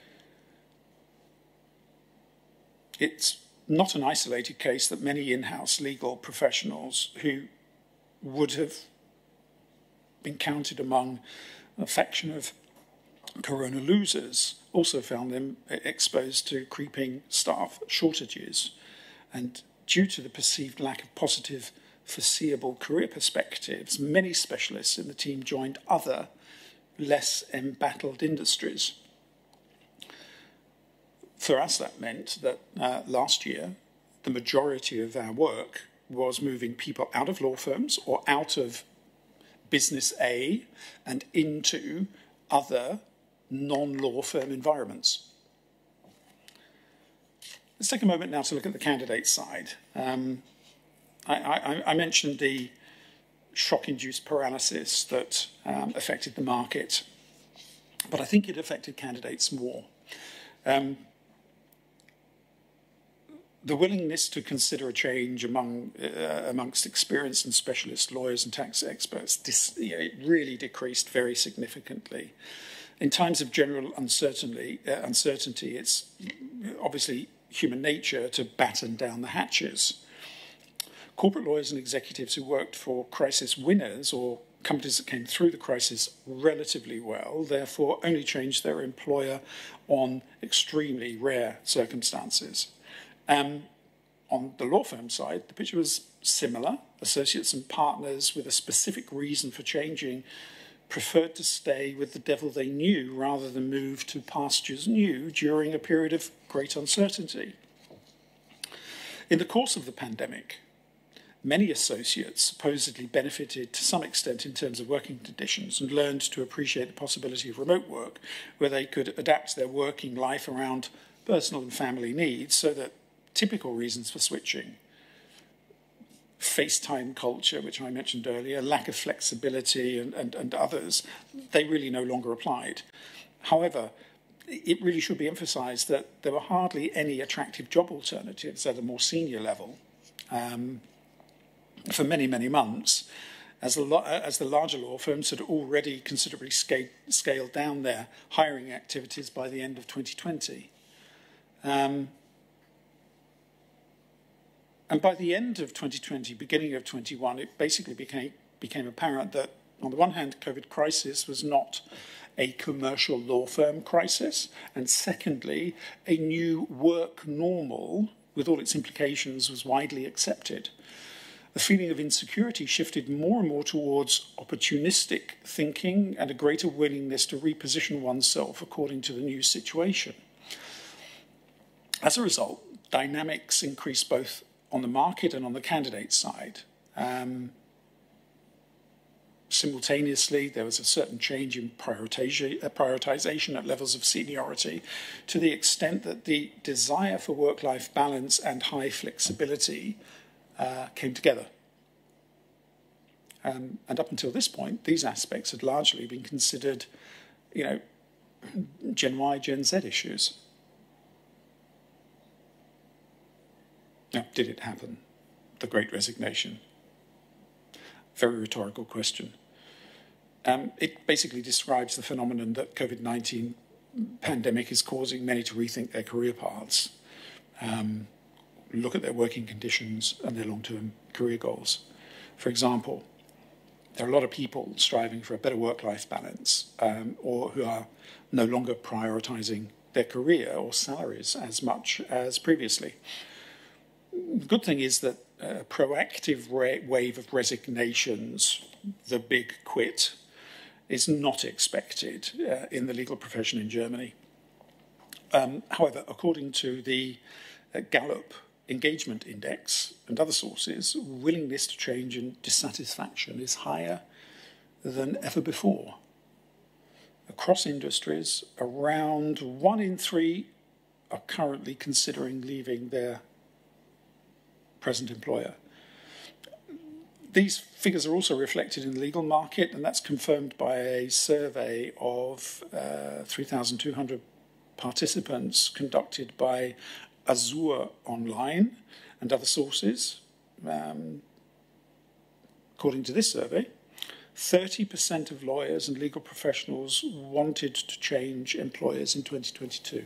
It's not an isolated case that many in-house legal professionals who would have been counted among a faction of corona losers also found them exposed to creeping staff shortages. And due to the perceived lack of positive foreseeable career perspectives, many specialists in the team joined other, less embattled industries. For us, that meant that uh, last year, the majority of our work was moving people out of law firms or out of business A and into other non-law firm environments. Let's take a moment now to look at the candidate side. Um, I, I, I mentioned the shock-induced paralysis that um, affected the market, but I think it affected candidates more. Um, the willingness to consider a change among, uh, amongst experienced and specialist lawyers and tax experts dis, you know, it really decreased very significantly. In times of general uncertainty, uh, uncertainty, it's obviously human nature to batten down the hatches. Corporate lawyers and executives who worked for crisis winners or companies that came through the crisis relatively well, therefore only changed their employer on extremely rare circumstances. Um, on the law firm side, the picture was similar. Associates and partners with a specific reason for changing preferred to stay with the devil they knew rather than move to pastures new during a period of great uncertainty. In the course of the pandemic, many associates supposedly benefited to some extent in terms of working conditions and learned to appreciate the possibility of remote work, where they could adapt their working life around personal and family needs, so that typical reasons for switching, FaceTime culture, which I mentioned earlier, lack of flexibility and, and, and others, they really no longer applied. However, it really should be emphasised that there were hardly any attractive job alternatives at a more senior level um, for many, many months, as the, as the larger law firms had already considerably scaled, scaled down their hiring activities by the end of twenty twenty. Um, And by the end of twenty twenty, beginning of twenty-one, it basically became, became apparent that On the one hand, the COVID crisis was not a commercial law firm crisis, and secondly, a new work normal with all its implications was widely accepted. The feeling of insecurity shifted more and more towards opportunistic thinking and a greater willingness to reposition oneself according to the new situation. As a result, dynamics increased both on the market and on the candidate side. Um, Simultaneously, there was a certain change in prioritization at levels of seniority to the extent that the desire for work-life balance and high flexibility uh, came together. Um, and up until this point, these aspects had largely been considered, you know, Gen Y, Gen Z issues. Now, did it happen? The Great Resignation. Very rhetorical question. Um, it basically describes the phenomenon that COVID nineteen pandemic is causing many to rethink their career paths, um, look at their working conditions and their long-term career goals. For example, there are a lot of people striving for a better work-life balance um, or who are no longer prioritizing their career or salaries as much as previously. The good thing is that a proactive wave of resignations, the big quit, is not expected uh, in the legal profession in Germany. Um, however, according to the uh, Gallup Engagement Index and other sources, willingness to change and dissatisfaction is higher than ever before. Across industries, around one in three are currently considering leaving their present employer. These figures are also reflected in the legal market, and that's confirmed by a survey of uh, three thousand two hundred participants conducted by Azure Online and other sources. Um, according to this survey, thirty percent of lawyers and legal professionals wanted to change employers in twenty twenty-two.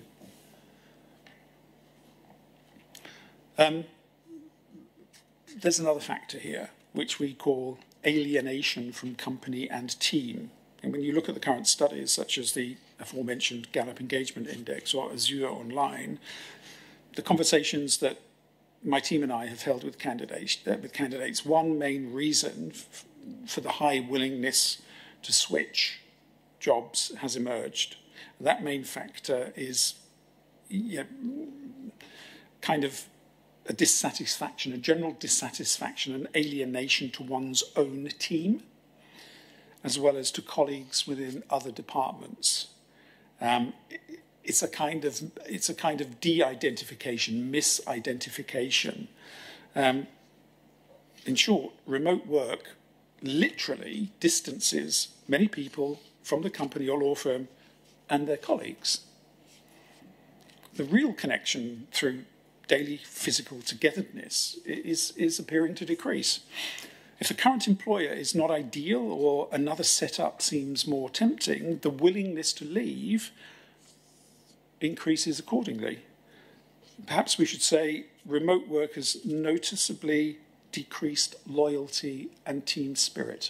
Um, there's another factor here, which we call alienation from company and team. And when you look at the current studies, such as the aforementioned Gallup Engagement Index or Azure Online, the conversations that my team and I have held with candidates, uh, with candidates, one main reason f- for the high willingness to switch jobs has emerged. That main factor is you know, kind of a dissatisfaction, a general dissatisfaction and alienation to one's own team, as well as to colleagues within other departments. Um, it's a kind of it's a kind of de-identification, misidentification. Um, in short, remote work literally distances many people from the company or law firm and their colleagues. The real connection through daily physical togetherness is, is appearing to decrease. If the current employer is not ideal or another setup seems more tempting, the willingness to leave increases accordingly. Perhaps we should say remote work has noticeably decreased loyalty and team spirit.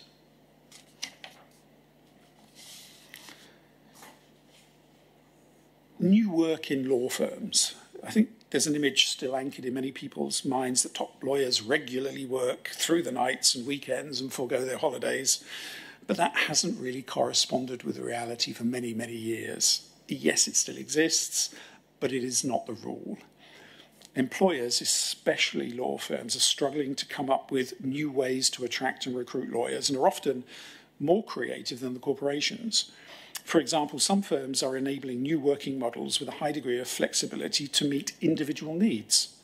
New work in law firms. I think there's an image still anchored in many people's minds that top lawyers regularly work through the nights and weekends and forego their holidays. But that hasn't really corresponded with the reality for many, many years. Yes, it still exists, but it is not the rule. Employers, especially law firms, are struggling to come up with new ways to attract and recruit lawyers and are often more creative than the corporations. For example, some firms are enabling new working models with a high degree of flexibility to meet individual needs.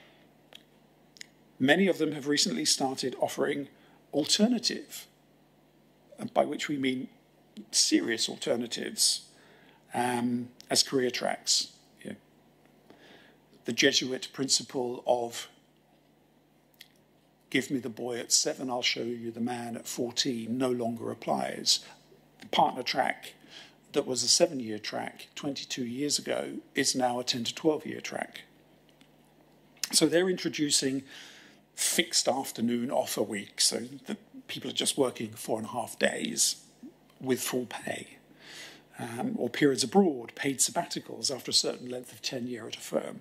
Many of them have recently started offering alternative, by which we mean serious alternatives, um, as career tracks. Yeah. The Jesuit principle of give me the boy at seven, I'll show you the man at fourteen no longer applies. The partner track that was a seven-year track twenty-two years ago is now a ten to twelve-year track. So they're introducing fixed afternoon off a week, so that people are just working four and a half days with full pay, um, or periods abroad, paid sabbaticals after a certain length of tenure at a firm,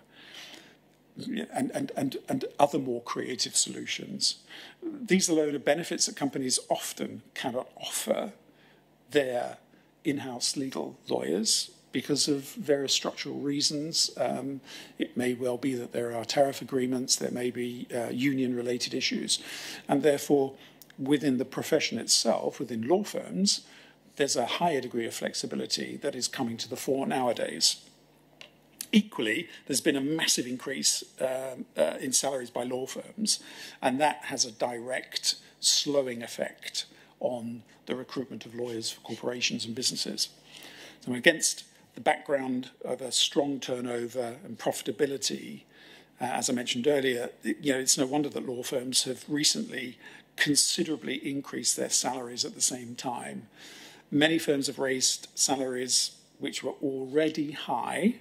and, and, and, and other more creative solutions. These alone are benefits that companies often cannot offer their in-house legal lawyers because of various structural reasons. Um, it may well be that there are tariff agreements, there may be uh, union-related issues, and therefore within the profession itself, within law firms, there's a higher degree of flexibility that is coming to the fore nowadays. Equally, there's been a massive increase um, uh, in salaries by law firms, and that has a direct slowing effect on the recruitment of lawyers for corporations and businesses. So against the background of a strong turnover and profitability, uh, as I mentioned earlier, you know, it's no wonder that law firms have recently considerably increased their salaries at the same time. Many firms have raised salaries which were already high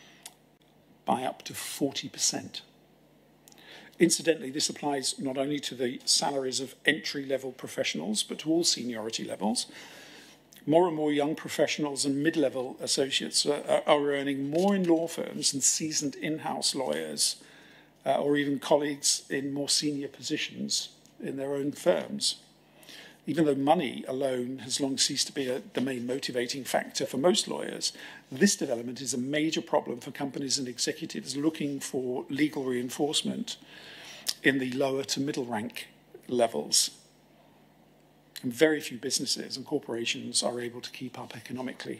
by up to forty percent. Incidentally, this applies not only to the salaries of entry-level professionals, but to all seniority levels. More and more young professionals and mid-level associates are, are earning more in law firms than seasoned in-house lawyers, uh, or even colleagues in more senior positions in their own firms. Even though money alone has long ceased to be a, the main motivating factor for most lawyers, this development is a major problem for companies and executives looking for legal reinforcement in the lower to middle rank levels. And very few businesses and corporations are able to keep up economically.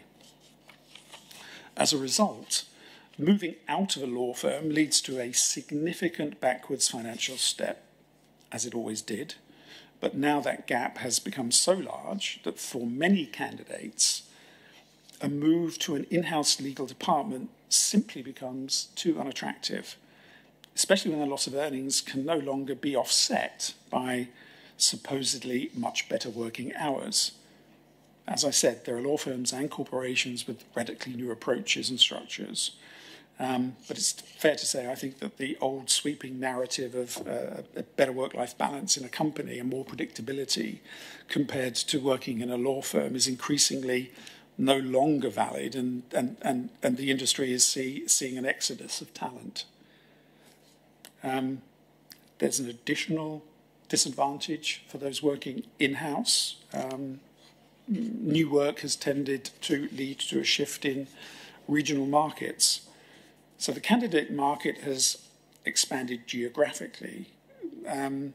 As a result, moving out of a law firm leads to a significant backwards financial step, as it always did. But now that gap has become so large that for many candidates, a move to an in-house legal department simply becomes too unattractive, especially when the loss of earnings can no longer be offset by supposedly much better working hours. As I said, there are law firms and corporations with radically new approaches and structures. Um, but it's fair to say, I think, that the old sweeping narrative of uh, a better work-life balance in a company and more predictability compared to working in a law firm is increasingly no longer valid, and, and, and, and the industry is see, seeing an exodus of talent. Um, there's an additional disadvantage for those working in-house. Um, new work has tended to lead to a shift in regional markets. So the candidate market has expanded geographically. Um,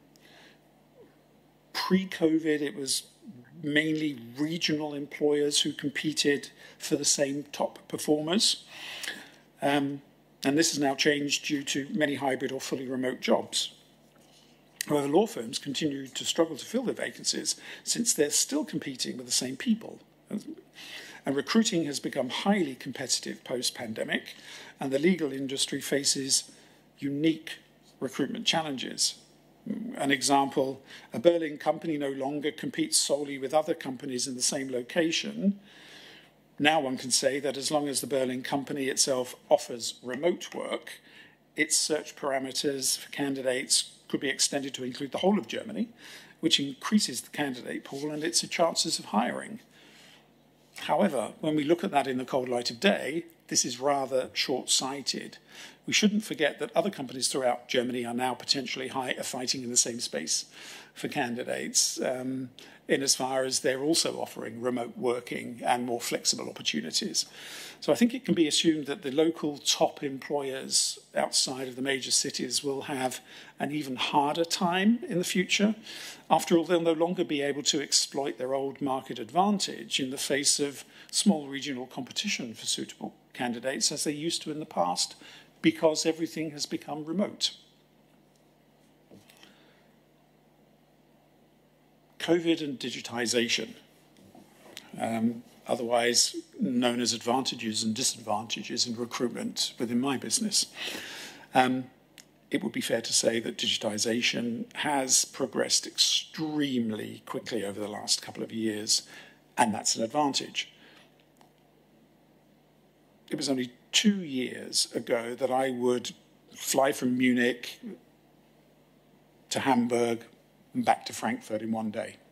pre-COVID, it was mainly regional employers who competed for the same top performers. Um, and this has now changed due to many hybrid or fully remote jobs. However, law firms continue to struggle to fill their vacancies since they're still competing with the same people. And recruiting has become highly competitive post-pandemic, and the legal industry faces unique recruitment challenges. An example, a Berlin company no longer competes solely with other companies in the same location. Now one can say that as long as the Berlin company itself offers remote work, its search parameters for candidates could be extended to include the whole of Germany, which increases the candidate pool and its chances of hiring. However, when we look at that in the cold light of day, this is rather short-sighted. We shouldn't forget that other companies throughout Germany are now potentially high, are fighting in the same space for candidates, um, in as far as they're also offering remote working and more flexible opportunities. So I think it can be assumed that the local top employers outside of the major cities will have an even harder time in the future. After all, they'll no longer be able to exploit their old market advantage in the face of small regional competition for suitable candidates as they used to in the past, because everything has become remote. COVID and digitization, um, otherwise known as advantages and disadvantages in recruitment within my business. Um, it would be fair to say that digitization has progressed extremely quickly over the last couple of years, and that's an advantage. It was only two years ago that I would fly from Munich, to Hamburg and back to Frankfurt in one day.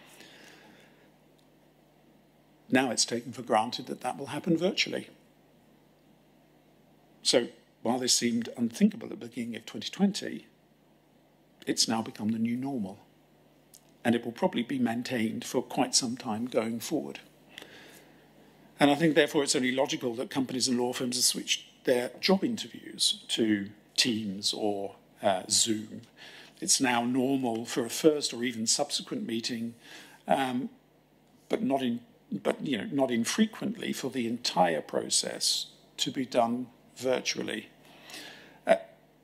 Now it's taken for granted that that will happen virtually. So while this seemed unthinkable at the beginning of twenty twenty, it's now become the new normal. And it will probably be maintained for quite some time going forward. And I think, therefore, it's only logical that companies and law firms have switched their job interviews to Teams or uh, Zoom. It's now normal for a first or even subsequent meeting, um, but not in, but you know, not infrequently for the entire process to be done virtually. Uh,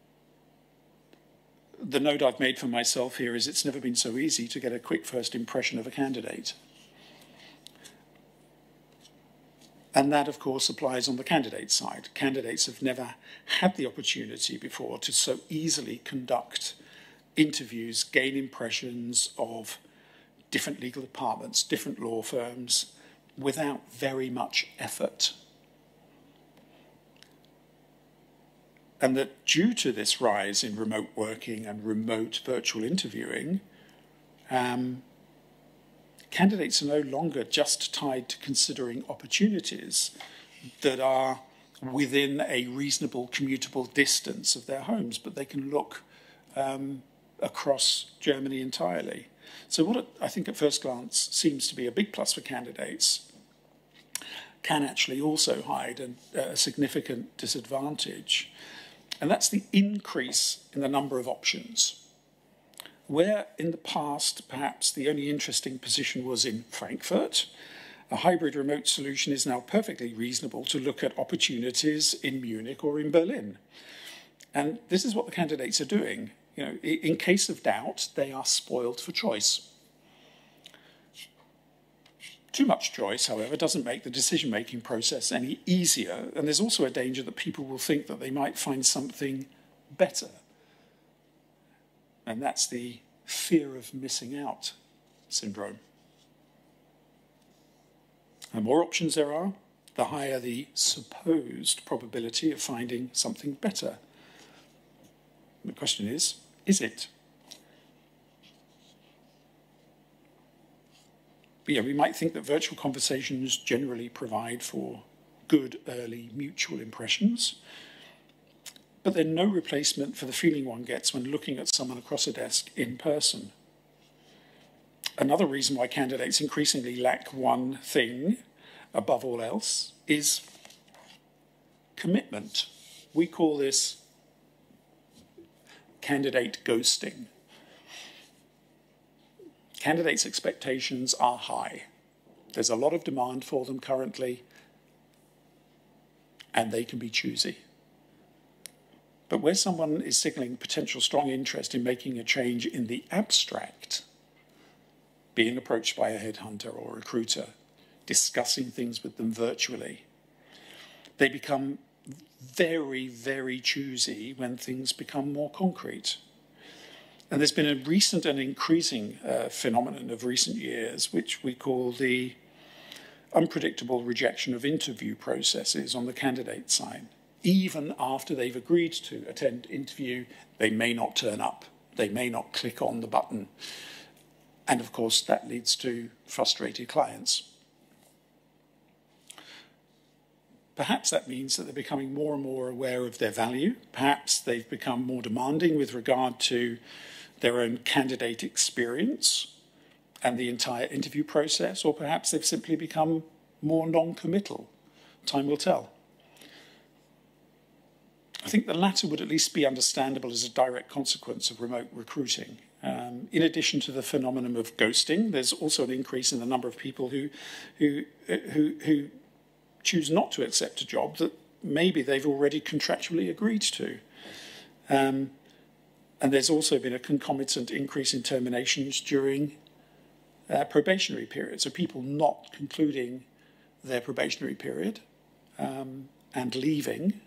the note I've made for myself here is it's never been so easy to get a quick first impression of a candidate. And that, of course, applies on the candidate side. Candidates have never had the opportunity before to so easily conduct interviews, gain impressions of different legal departments, different law firms, without very much effort. And that due to this rise in remote working and remote virtual interviewing, um, candidates are no longer just tied to considering opportunities that are within a reasonable commutable distance of their homes, but they can look um, across Germany entirely. So what I think at first glance seems to be a big plus for candidates can actually also hide a, a significant disadvantage. And that's the increase in the number of options. Where in the past, perhaps the only interesting position was in Frankfurt, a hybrid remote solution is now perfectly reasonable to look at opportunities in Munich or in Berlin. And this is what the candidates are doing. You know, in case of doubt, they are spoiled for choice. Too much choice, however, doesn't make the decision-making process any easier, and there's also a danger that people will think that they might find something better. And that's the fear of missing out syndrome. The more options there are, the higher the supposed probability of finding something better. The question is, is it? But yeah, we might think that virtual conversations generally provide for good early mutual impressions, but they're no replacement for the feeling one gets when looking at someone across a desk in person. Another reason why candidates increasingly lack one thing above all else is commitment. We call this candidate ghosting. Candidates' expectations are high. There's a lot of demand for them currently, and they can be choosy. But where someone is signaling potential strong interest in making a change in the abstract, being approached by a headhunter or recruiter, discussing things with them virtually, they become very, very choosy when things become more concrete. And there's been a recent and increasing uh, phenomenon of recent years, which we call the unpredictable rejection of interview processes on the candidate side. Even after they've agreed to attend interview, they may not turn up. They may not click on the button. And of course, that leads to frustrated clients. Perhaps that means that they're becoming more and more aware of their value. Perhaps they've become more demanding with regard to their own candidate experience and the entire interview process, or perhaps they've simply become more non-committal. Time will tell. I think the latter would at least be understandable as a direct consequence of remote recruiting. Um, in addition to the phenomenon of ghosting, there's also an increase in the number of people who, who, who, who choose not to accept a job that maybe they've already contractually agreed to. Um, and there's also been a concomitant increase in terminations during uh, probationary periods, so people not concluding their probationary period um, and leaving.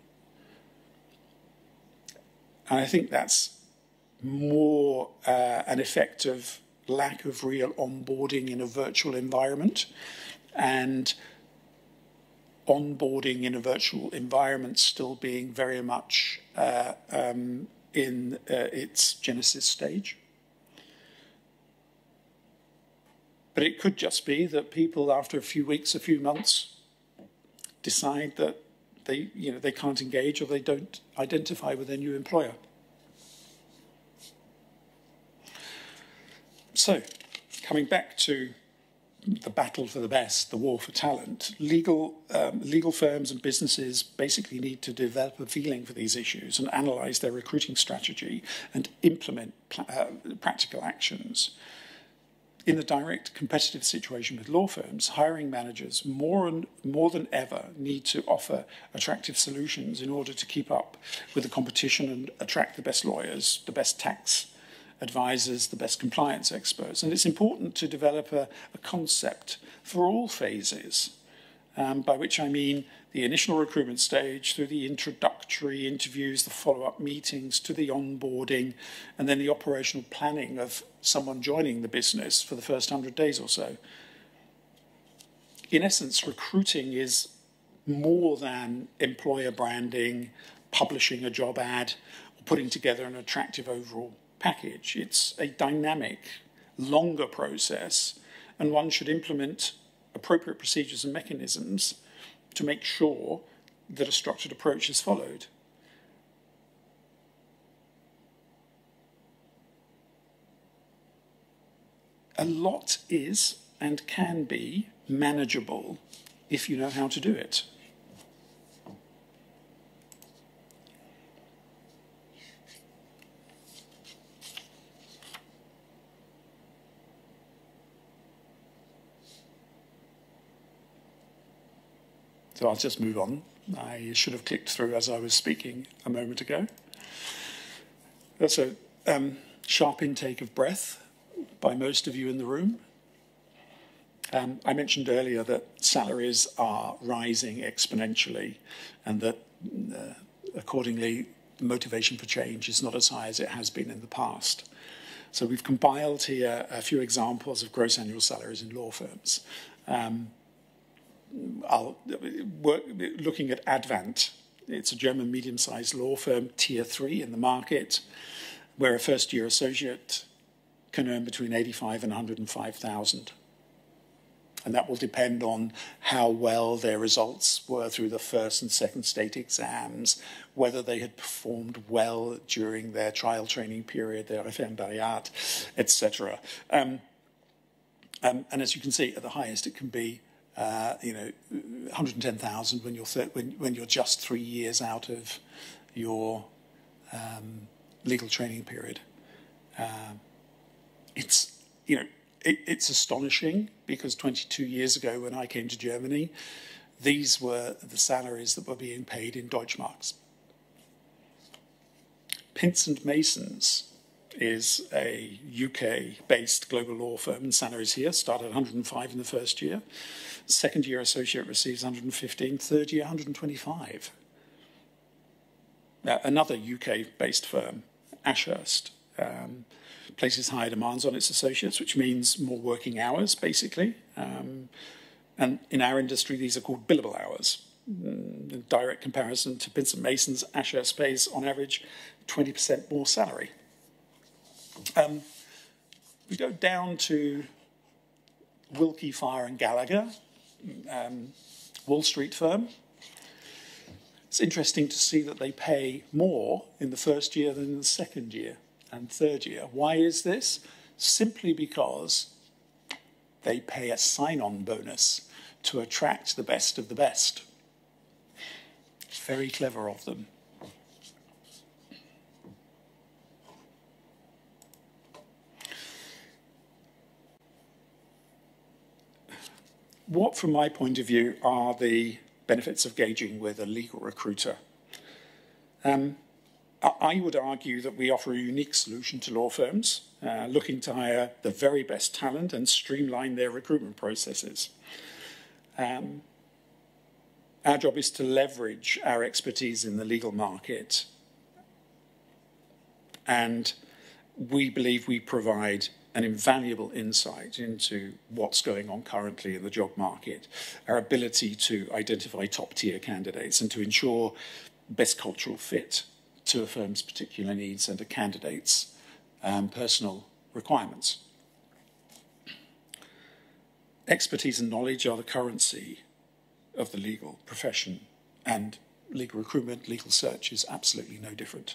And I think that's more uh, an effect of lack of real onboarding in a virtual environment, and onboarding in a virtual environment still being very much uh, um, in uh, its genesis stage. But it could just be that people, after a few weeks, a few months, decide that they, you know, they can't engage or they don't identify with their new employer. So, coming back to the battle for the best, the war for talent, legal, um, legal firms and businesses basically need to develop a feeling for these issues and analyse their recruiting strategy and implement uh, practical actions. In the direct competitive situation with law firms, hiring managers more and more than ever need to offer attractive solutions in order to keep up with the competition and attract the best lawyers, the best tax advisors, the best compliance experts. And it's important to develop a, a concept for all phases, um, by which I mean the initial recruitment stage, through the introductory interviews, the follow-up meetings, to the onboarding, and then the operational planning of someone joining the business for the first hundred days or so. In essence, recruiting is more than employer branding, publishing a job ad, or putting together an attractive overall package. It's a dynamic, longer process, and one should implement appropriate procedures and mechanisms to make sure that a structured approach is followed. A lot is and can be manageable if you know how to do it. So I'll just move on. I should have clicked through as I was speaking a moment ago. Also, um, sharp intake of breath by most of you in the room. Um, I mentioned earlier that salaries are rising exponentially, and that uh, accordingly, the motivation for change is not as high as it has been in the past. So we've compiled here a few examples of gross annual salaries in law firms. Um, I'll work, looking at Advant. It's a German medium-sized law firm, tier three in the market, where a first-year associate can earn between eighty-five and one hundred five thousand. And that will depend on how well their results were through the first and second state exams, whether they had performed well during their trial training period, their Referendariat, et cetera. Um, um, and as you can see, at the highest, it can be Uh, you know, one hundred ten thousand when you're when when you're just three years out of your um, legal training period. Uh, it's you know it, it's astonishing, because twenty-two years ago when I came to Germany, these were the salaries that were being paid in Deutschmarks. Pince and Masons is a U K-based global law firm, and salaries here start at one hundred five in the first year. Second year associate receives one hundred fifteen, third year one hundred twenty-five. Now, another U K-based firm, Ashurst, um, places higher demands on its associates, which means more working hours, basically. Um, and in our industry, these are called billable hours. In direct comparison to Pince and Masons, Ashurst pays, on average, twenty percent more salary. Um, we go down to Wilkie, Fire and Gallagher, um, Wall Street firm. It's interesting to see that they pay more in the first year than in the second year and third year. Why is this? Simply because they pay a sign-on bonus to attract the best of the best. Very clever of them. What, from my point of view, are the benefits of engaging with a legal recruiter? Um, I would argue that we offer a unique solution to law firms uh, looking to hire the very best talent and streamline their recruitment processes. Um, our job is to leverage our expertise in the legal market, and we believe we provide an invaluable insight into what's going on currently in the job market, our ability to identify top-tier candidates and to ensure best cultural fit to a firm's particular needs and a candidate's um, personal requirements. expertise and knowledge are the currency of the legal profession, and legal recruitment, legal search is absolutely no different.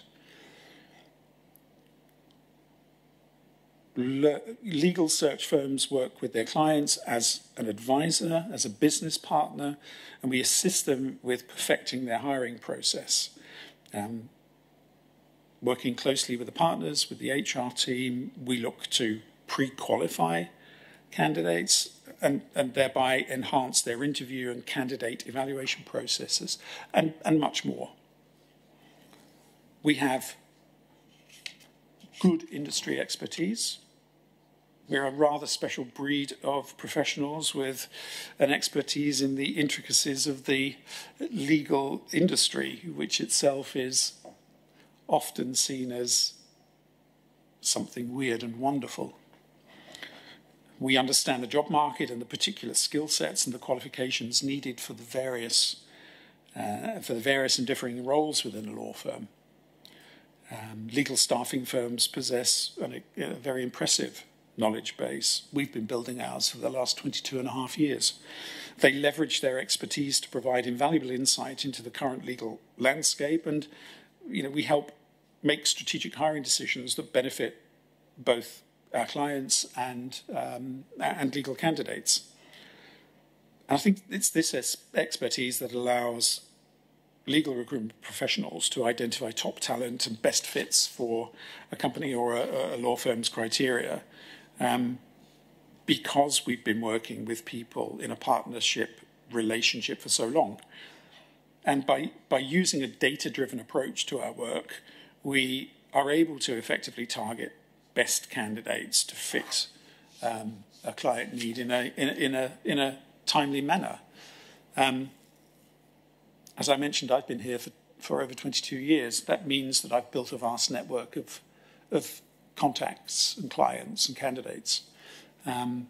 Le legal search firms work with their clients as an advisor, as a business partner, and we assist them with perfecting their hiring process. Um, working closely with the partners, with the H R team, we look to pre-qualify candidates and, and thereby enhance their interview and candidate evaluation processes, and, and much more. We have good industry expertise. We're a rather special breed of professionals with an expertise in the intricacies of the legal industry, which itself is often seen as something weird and wonderful. We understand the job market and the particular skill sets and the qualifications needed for the various, uh, for the various and differing roles within a law firm. Um, legal staffing firms possess an, a very impressive knowledge base. We've been building ours for the last twenty-two and a half years. They leverage their expertise to provide invaluable insight into the current legal landscape, and you know, we help make strategic hiring decisions that benefit both our clients and, um, and legal candidates. And I think it's this expertise that allows legal recruitment professionals to identify top talent and best fits for a company or a, a law firm's criteria, um, because we've been working with people in a partnership relationship for so long. And by, by using a data-driven approach to our work, we are able to effectively target best candidates to fit um, a client need in a, in, in, a, in a timely manner. Um, as I mentioned, I've been here for, for over twenty-two years. That means that I've built a vast network of, of contacts and clients and candidates. Um,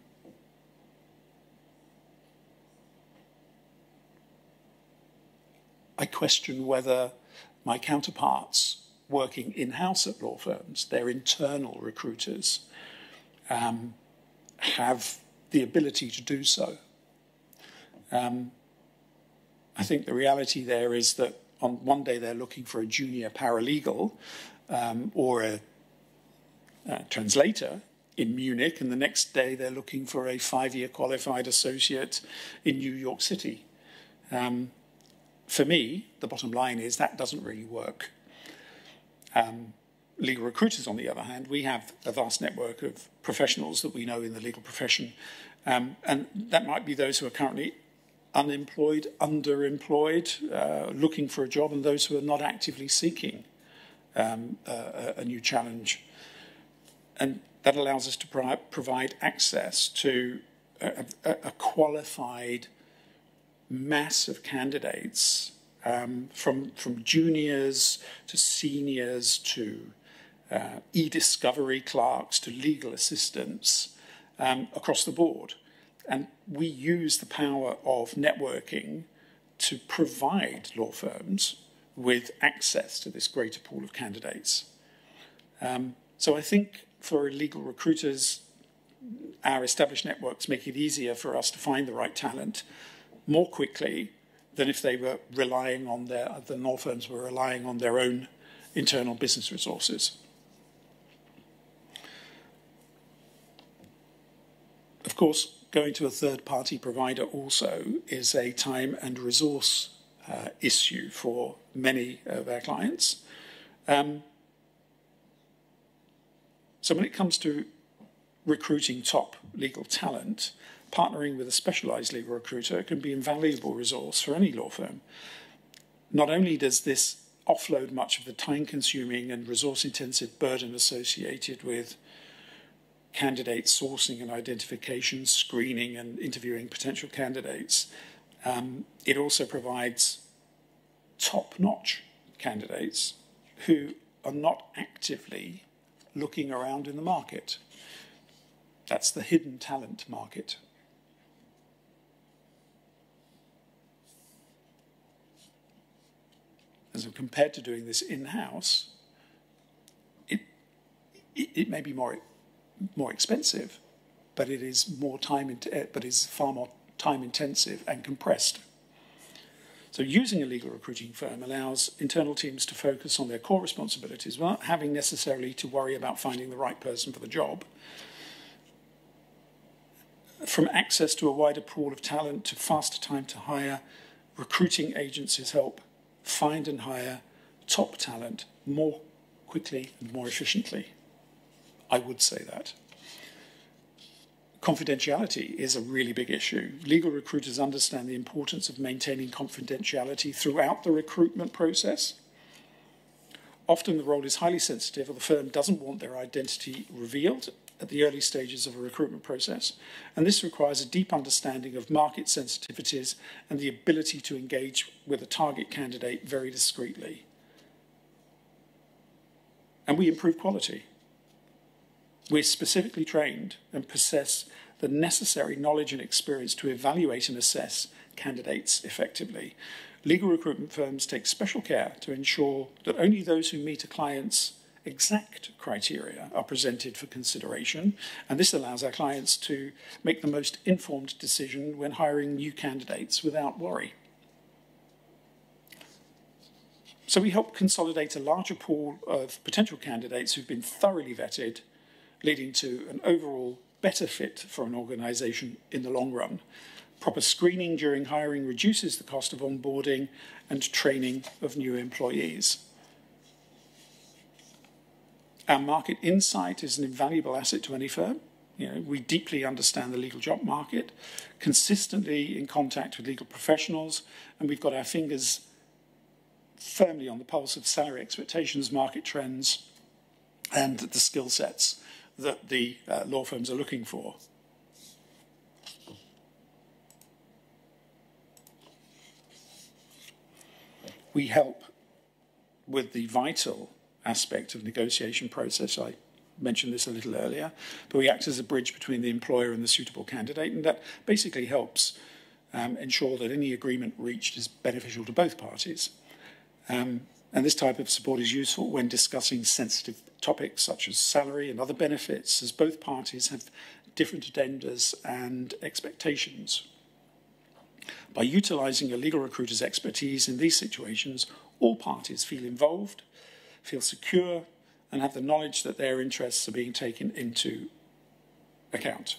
I question whether my counterparts working in-house at law firms, their internal recruiters, um, have the ability to do so. Um, I think the reality there is that on one day they're looking for a junior paralegal um, or a, a translator in Munich, and the next day they're looking for a five-year qualified associate in New York City. Um, for me, the bottom line is that doesn't really work. Um, legal recruiters, on the other hand, we have a vast network of professionals that we know in the legal profession, um, and that might be those who are currently unemployed, underemployed, uh, looking for a job, and those who are not actively seeking um, a, a new challenge. And that allows us to pro provide access to a, a, a qualified mass of candidates, um, from, from juniors to seniors to uh, e-discovery clerks to legal assistants um, across the board. And we use the power of networking to provide law firms with access to this greater pool of candidates. Um, so I think for legal recruiters, our established networks make it easier for us to find the right talent more quickly than if they were relying on their, the law firms were relying on their own internal business resources. Of course, going to a third-party provider also is a time and resource uh, issue for many of our clients. Um, so when it comes to recruiting top legal talent, partnering with a specialised legal recruiter can be an invaluable resource for any law firm. Not only does this offload much of the time-consuming and resource-intensive burden associated with candidate sourcing and identification, screening and interviewing potential candidates, um, it also provides top-notch candidates who are not actively looking around in the market. That's the hidden talent market. As compared to doing this in-house, it, it, it may be more, more expensive, but it is more time, but is far more time intensive and compressed. So using a legal recruiting firm allows internal teams to focus on their core responsibilities without having necessarily to worry about finding the right person for the job. From access to a wider pool of talent to faster time to hire, recruiting agencies help find and hire top talent more quickly and more efficiently. I would say that. Confidentiality is a really big issue. Legal recruiters understand the importance of maintaining confidentiality throughout the recruitment process. Often the role is highly sensitive, or the firm doesn't want their identity revealed at the early stages of a recruitment process, and this requires a deep understanding of market sensitivities and the ability to engage with a target candidate very discreetly. And we improve quality. We're specifically trained and possess the necessary knowledge and experience to evaluate and assess candidates effectively. Legal recruitment firms take special care to ensure that only those who meet a client's exact criteria are presented for consideration, and this allows our clients to make the most informed decision when hiring new candidates without worry. So we help consolidate a larger pool of potential candidates who've been thoroughly vetted, leading to an overall better fit for an organisation in the long run. Proper screening during hiring reduces the cost of onboarding and training of new employees. Our market insight is an invaluable asset to any firm. You know, we deeply understand the legal job market, consistently in contact with legal professionals, and we've got our fingers firmly on the pulse of salary expectations, market trends, and the skill sets that the uh, law firms are looking for. We help with the vital aspect of negotiation process. I mentioned this a little earlier, but we act as a bridge between the employer and the suitable candidate, and that basically helps um, ensure that any agreement reached is beneficial to both parties. Um, and this type of support is useful when discussing sensitive topics such as salary and other benefits, as both parties have different agendas and expectations. By utilising a legal recruiter's expertise in these situations, all parties feel involved, feel secure, and have the knowledge that their interests are being taken into account.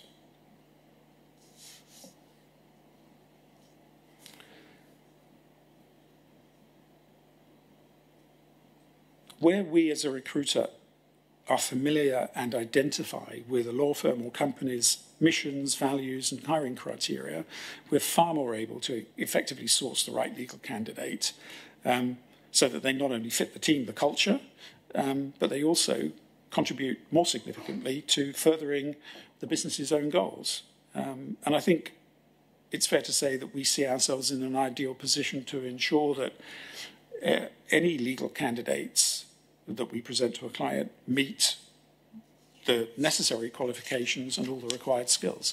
Where we as a recruiter are familiar and identify with a law firm or company's missions, values, and hiring criteria, we're far more able to effectively source the right legal candidate um, so that they not only fit the team, the culture, um, but they also contribute more significantly to furthering the business's own goals. Um, and I think it's fair to say that we see ourselves in an ideal position to ensure that uh, any legal candidates that we present to a client meet the necessary qualifications and all the required skills.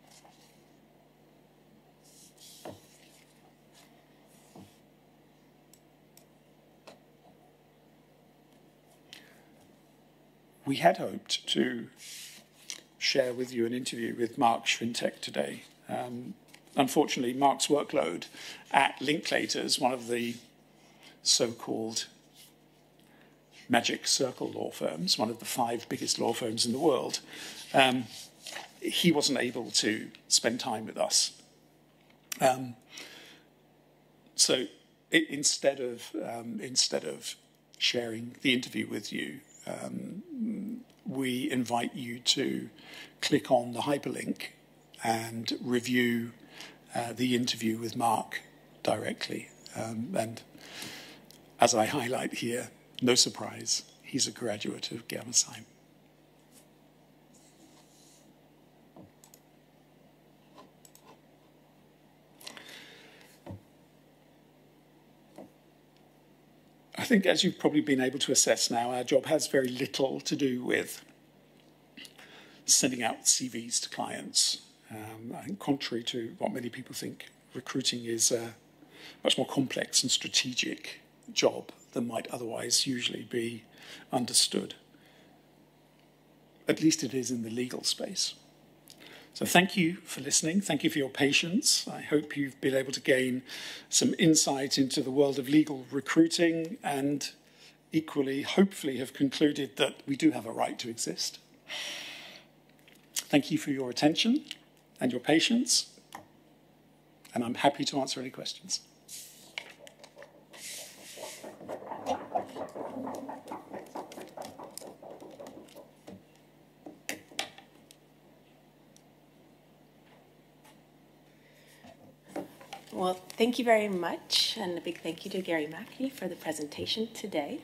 We had hoped to share with you an interview with Mark Schwintek today. Um, unfortunately, Mark's workload at Linklaters, one of the so-called Magic Circle law firms, one of the five biggest law firms in the world, um, he wasn't able to spend time with us. Um, so it, instead of um, instead of sharing the interview with you, um, we invite you to click on the hyperlink and review uh, the interview with Mark directly. Um, and as I highlight here, no surprise, he's a graduate of Germersheim. I think, as you've probably been able to assess now, our job has very little to do with sending out C Vs to clients. Um, I think contrary to what many people think, recruiting is a much more complex and strategic job than might otherwise usually be understood. At least it is in the legal space. So thank you for listening. Thank you for your patience. I hope you've been able to gain some insight into the world of legal recruiting and equally, hopefully, have concluded that we do have a right to exist. Thank you for your attention and your patience, and I'm happy to answer any questions. Well, thank you very much, and a big thank you to Gary Mackney for the presentation today.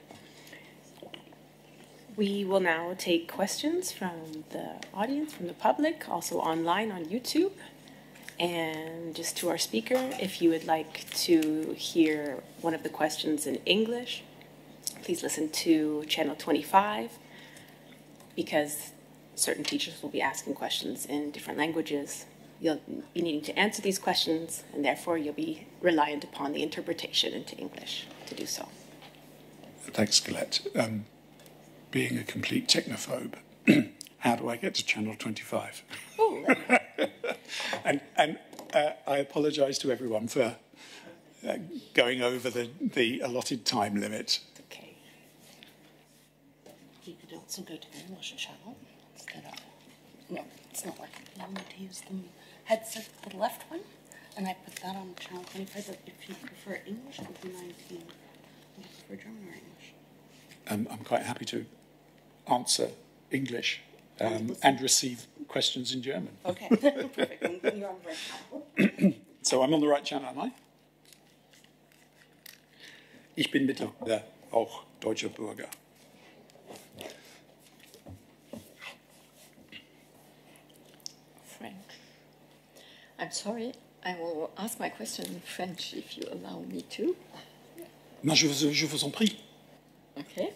We will now take questions from the audience, from the public, also online on YouTube. And just to our speaker, if you would like to hear one of the questions in English, please listen to channel twenty-five, because certain teachers will be asking questions in different languages. You'll be needing to answer these questions, and therefore you'll be reliant upon the interpretation into English to do so. Thanks, Colette. Um, being a complete technophobe, how do I get to channel twenty-five? Ooh. and and uh, I apologise to everyone for uh, going over the, the allotted time limit. Okay. You could also go to the English channel instead of... No, it's not working. I'm going to use the headset, the left one, and I put that on channel twenty-five. But if you prefer English, it would be nineteen. Do you prefer German or English? Um, I'm quite happy to answer English um, and receive questions in German. Okay, perfect. Then you're on the right channel. So I'm on the right channel, am I? Ich bin mittlerweile auch deutscher Bürger. French. I'm sorry, I will ask my question in French if you allow me to. Non, je vous, je vous en prie. Ok.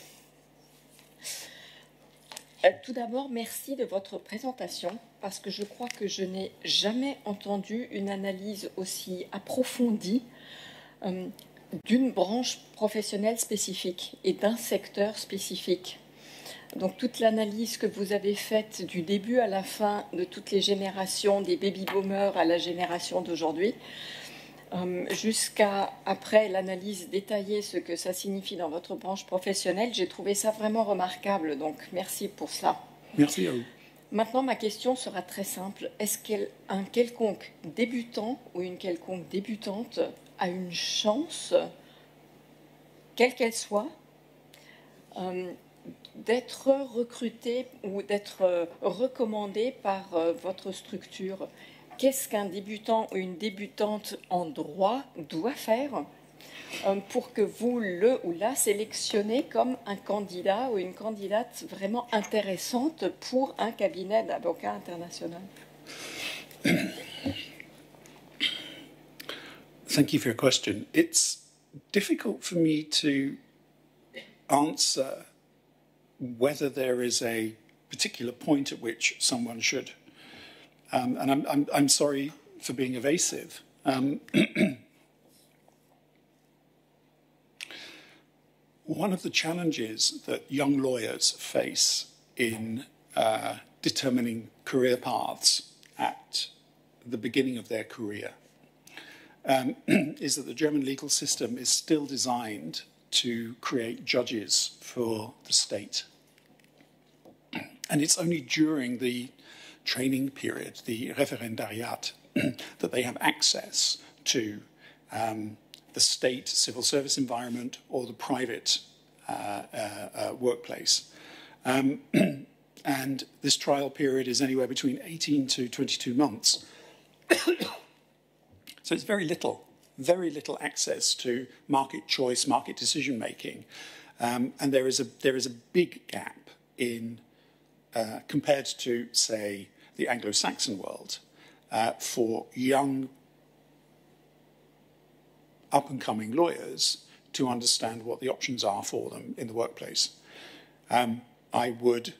Euh, tout d'abord, merci de votre présentation, parce que je crois que je n'ai jamais entendu une analyse aussi approfondie euh, d'une branche professionnelle spécifique et d'un secteur spécifique. Donc toute l'analyse que vous avez faite du début à la fin de toutes les générations, des baby-boomers à la génération d'aujourd'hui, euh, jusqu'à après l'analyse détaillée, ce que ça signifie dans votre branche professionnelle, j'ai trouvé ça vraiment remarquable, donc merci pour cela. Merci à vous. Maintenant, ma question sera très simple. Est-ce qu'un quelconque débutant ou une quelconque débutante a une chance, quelle qu'elle soit, euh, d'être recruté ou d'être recommandé par votre structure? Qu'est-ce qu'un débutant ou une débutante en droit doit faire pour que vous le ou la sélectionnez comme un candidat ou une candidate vraiment intéressante pour un cabinet d'avocats international? Thank you for your question. It's difficult for me to answer whether there is a particular point at which someone should, um, and I'm, I'm, I'm sorry for being evasive. Um, one of the challenges that young lawyers face in uh, determining career paths at the beginning of their career um, is that the German legal system is still designed to create judges for the state. And it's only during the training period, the Referendariat, that they have access to um, the state civil service environment or the private uh, uh, uh, workplace. Um, and this trial period is anywhere between eighteen to twenty-two months. So it's very little, very little access to market choice, market decision making. Um, and there is a, there is a big gap in Uh, compared to, say, the Anglo-Saxon world, uh, for young, up-and-coming lawyers to understand what the options are for them in the workplace. Um, I would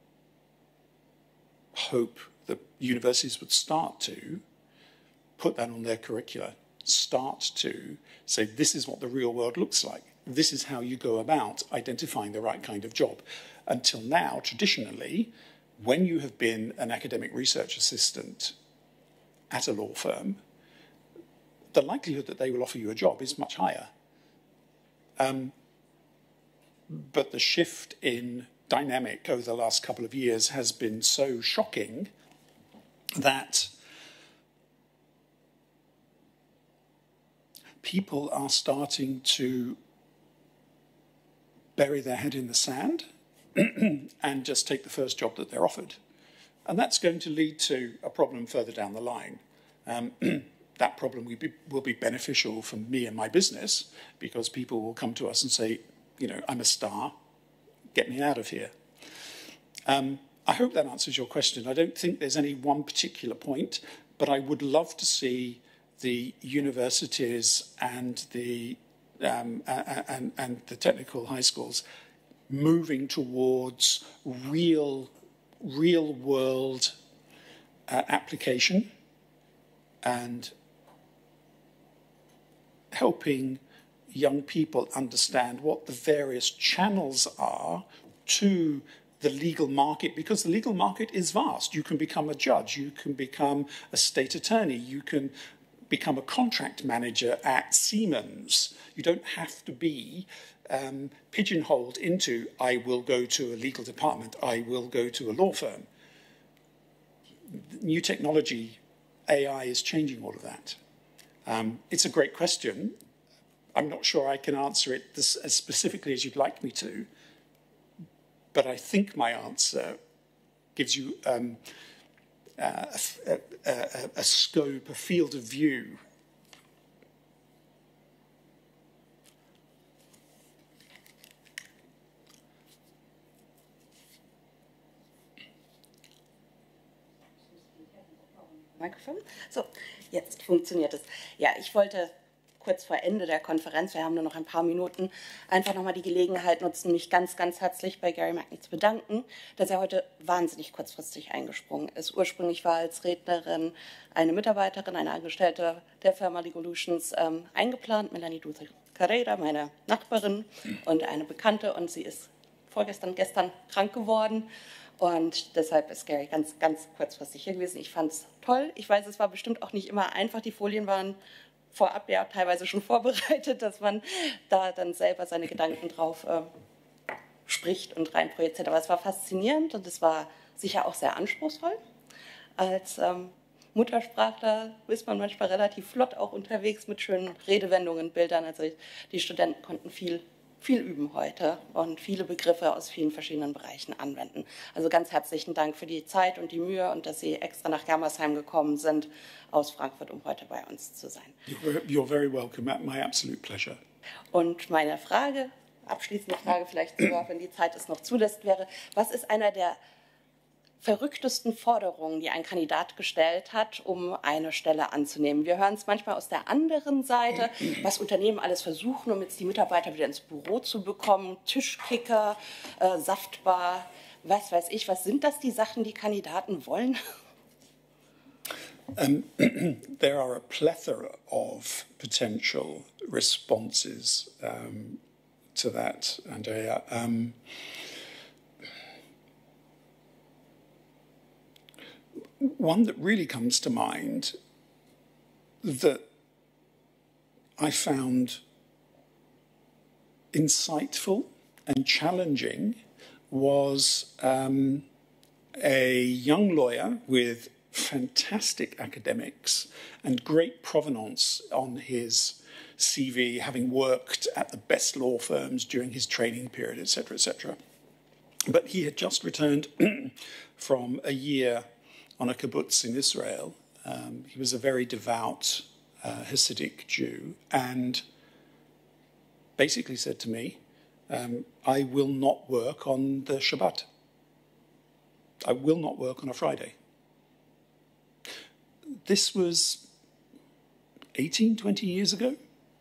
hope that universities would start to put that on their curricula, start to say, this is what the real world looks like. This is how you go about identifying the right kind of job. Until now, traditionally, when you have been an academic research assistant at a law firm, the likelihood that they will offer you a job is much higher. Um, but the shift in dynamic over the last couple of years has been so shocking that people are starting to bury their head in the sand and just take the first job that they're offered. And that's going to lead to a problem further down the line. Um, that problem will be, will be beneficial for me and my business, because people will come to us and say, you know, I'm a star, get me out of here. Um, I hope that answers your question. I don't think there's any one particular point, but I would love to see the universities and the um, and, and the technical high schools moving towards real, real world uh, application and helping young people understand what the various channels are to the legal market, because the legal market is vast. You can become a judge, you can become a state attorney, you can become a contract manager at Siemens. You don't have to be um, pigeonholed into, I will go to a legal department, I will go to a law firm. New technology, A I, is changing all of that. Um, it's a great question. I'm not sure I can answer it this, as specifically as you'd like me to, but I think my answer gives you um, uh, a, a, a scope, a field of view. Mikrofon. So, jetzt funktioniert es. Ja, ich wollte kurz vor Ende der Konferenz, wir haben nur noch ein paar Minuten, einfach nochmal die Gelegenheit nutzen, mich ganz, ganz herzlich bei Gary Mackney zu bedanken, dass er heute wahnsinnig kurzfristig eingesprungen ist. Ursprünglich war als Rednerin eine Mitarbeiterin, eine Angestellte der Firma Legolutions ähm, eingeplant, Melanie Duthe Carrera, meine Nachbarin und eine Bekannte, und sie ist vorgestern, gestern krank geworden. Und deshalb ist Gary ganz, ganz kurzfristig hier gewesen. Ich fand es toll. Ich weiß, es war bestimmt auch nicht immer einfach. Die Folien waren vorab ja teilweise schon vorbereitet, dass man da dann selber seine Gedanken drauf äh, spricht und reinprojiziert. Aber es war faszinierend und es war sicher auch sehr anspruchsvoll. Als ähm, Muttersprachler ist man manchmal relativ flott auch unterwegs mit schönen Redewendungen, Bildern. Also die Studenten konnten viel viel üben heute und viele Begriffe aus vielen verschiedenen Bereichen anwenden. Also ganz herzlichen Dank für die Zeit und die Mühe und dass Sie extra nach Germersheim gekommen sind aus Frankfurt, um heute bei uns zu sein. You're very welcome. My absolute pleasure. Und meine Frage, abschließende Frage vielleicht sogar, wenn die Zeit es noch zulässt, wäre, was ist einer der verrücktesten Forderungen, die ein Kandidat gestellt hat, um eine Stelle anzunehmen? Wir hören es manchmal aus der anderen Seite, was Unternehmen alles versuchen, um jetzt die Mitarbeiter wieder ins Büro zu bekommen. Tischkicker, äh, Saftbar, was weiß ich. Was sind das, die Sachen, die Kandidaten wollen? Um, there are a plethora of potential responses um, to that, Andrea. Um, One that really comes to mind that I found insightful and challenging was um, a young lawyer with fantastic academics and great provenance on his C V, having worked at the best law firms during his training period, et cetera, et cetera. But he had just returned from a year on a kibbutz in Israel. Um, he was a very devout uh, Hasidic Jew, and basically said to me, um, I will not work on the Shabbat. I will not work on a Friday. This was eighteen, twenty years ago.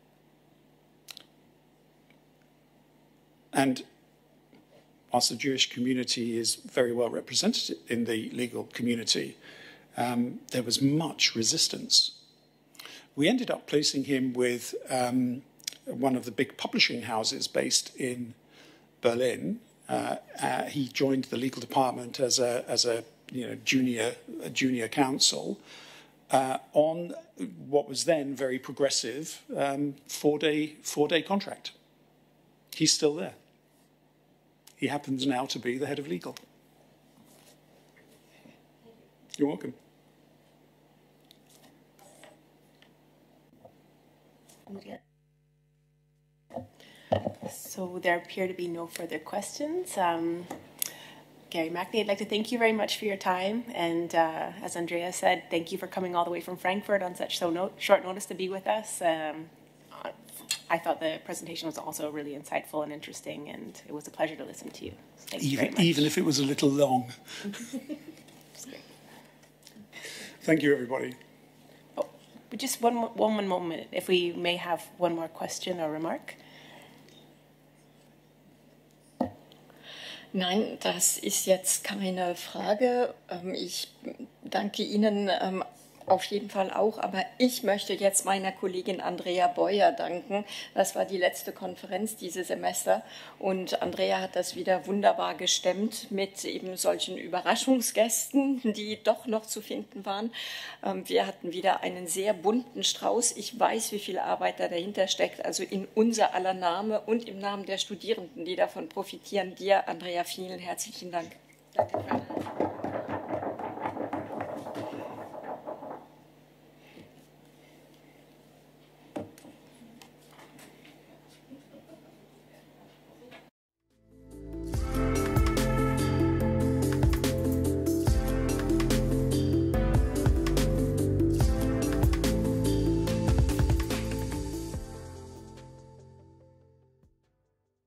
And whilst the Jewish community is very well represented in the legal community, um, there was much resistance. We ended up placing him with um, one of the big publishing houses based in Berlin, Uh, uh, he joined the legal department as a, as a you know, junior, a junior counsel uh, on what was then very progressive um, four-day, four-day contract. He's still there. He happens now to be the head of legal. You're welcome. So there appear to be no further questions. Um, Gary Mackney, I'd like to thank you very much for your time. And uh, as Andrea said, thank you for coming all the way from Frankfurt on such so no short notice to be with us. Um, I thought the presentation was also really insightful and interesting, and it was a pleasure to listen to you. So thank you even, very much. Even if it was a little long. Thank you, everybody. Oh, just one, one, one moment, if we may have one more question or remark. Nein, das ist jetzt keine Frage. Ich danke Ihnen auf jeden Fall auch, aber ich möchte jetzt meiner Kollegin Andrea Beuer danken. Das war die letzte Konferenz dieses Semester und Andrea hat das wieder wunderbar gestemmt mit eben solchen Überraschungsgästen, die doch noch zu finden waren. Wir hatten wieder einen sehr bunten Strauß. Ich weiß, wie viel Arbeit da dahinter steckt, also in unser aller Name und im Namen der Studierenden, die davon profitieren. Dir, Andrea, vielen herzlichen Dank. Danke.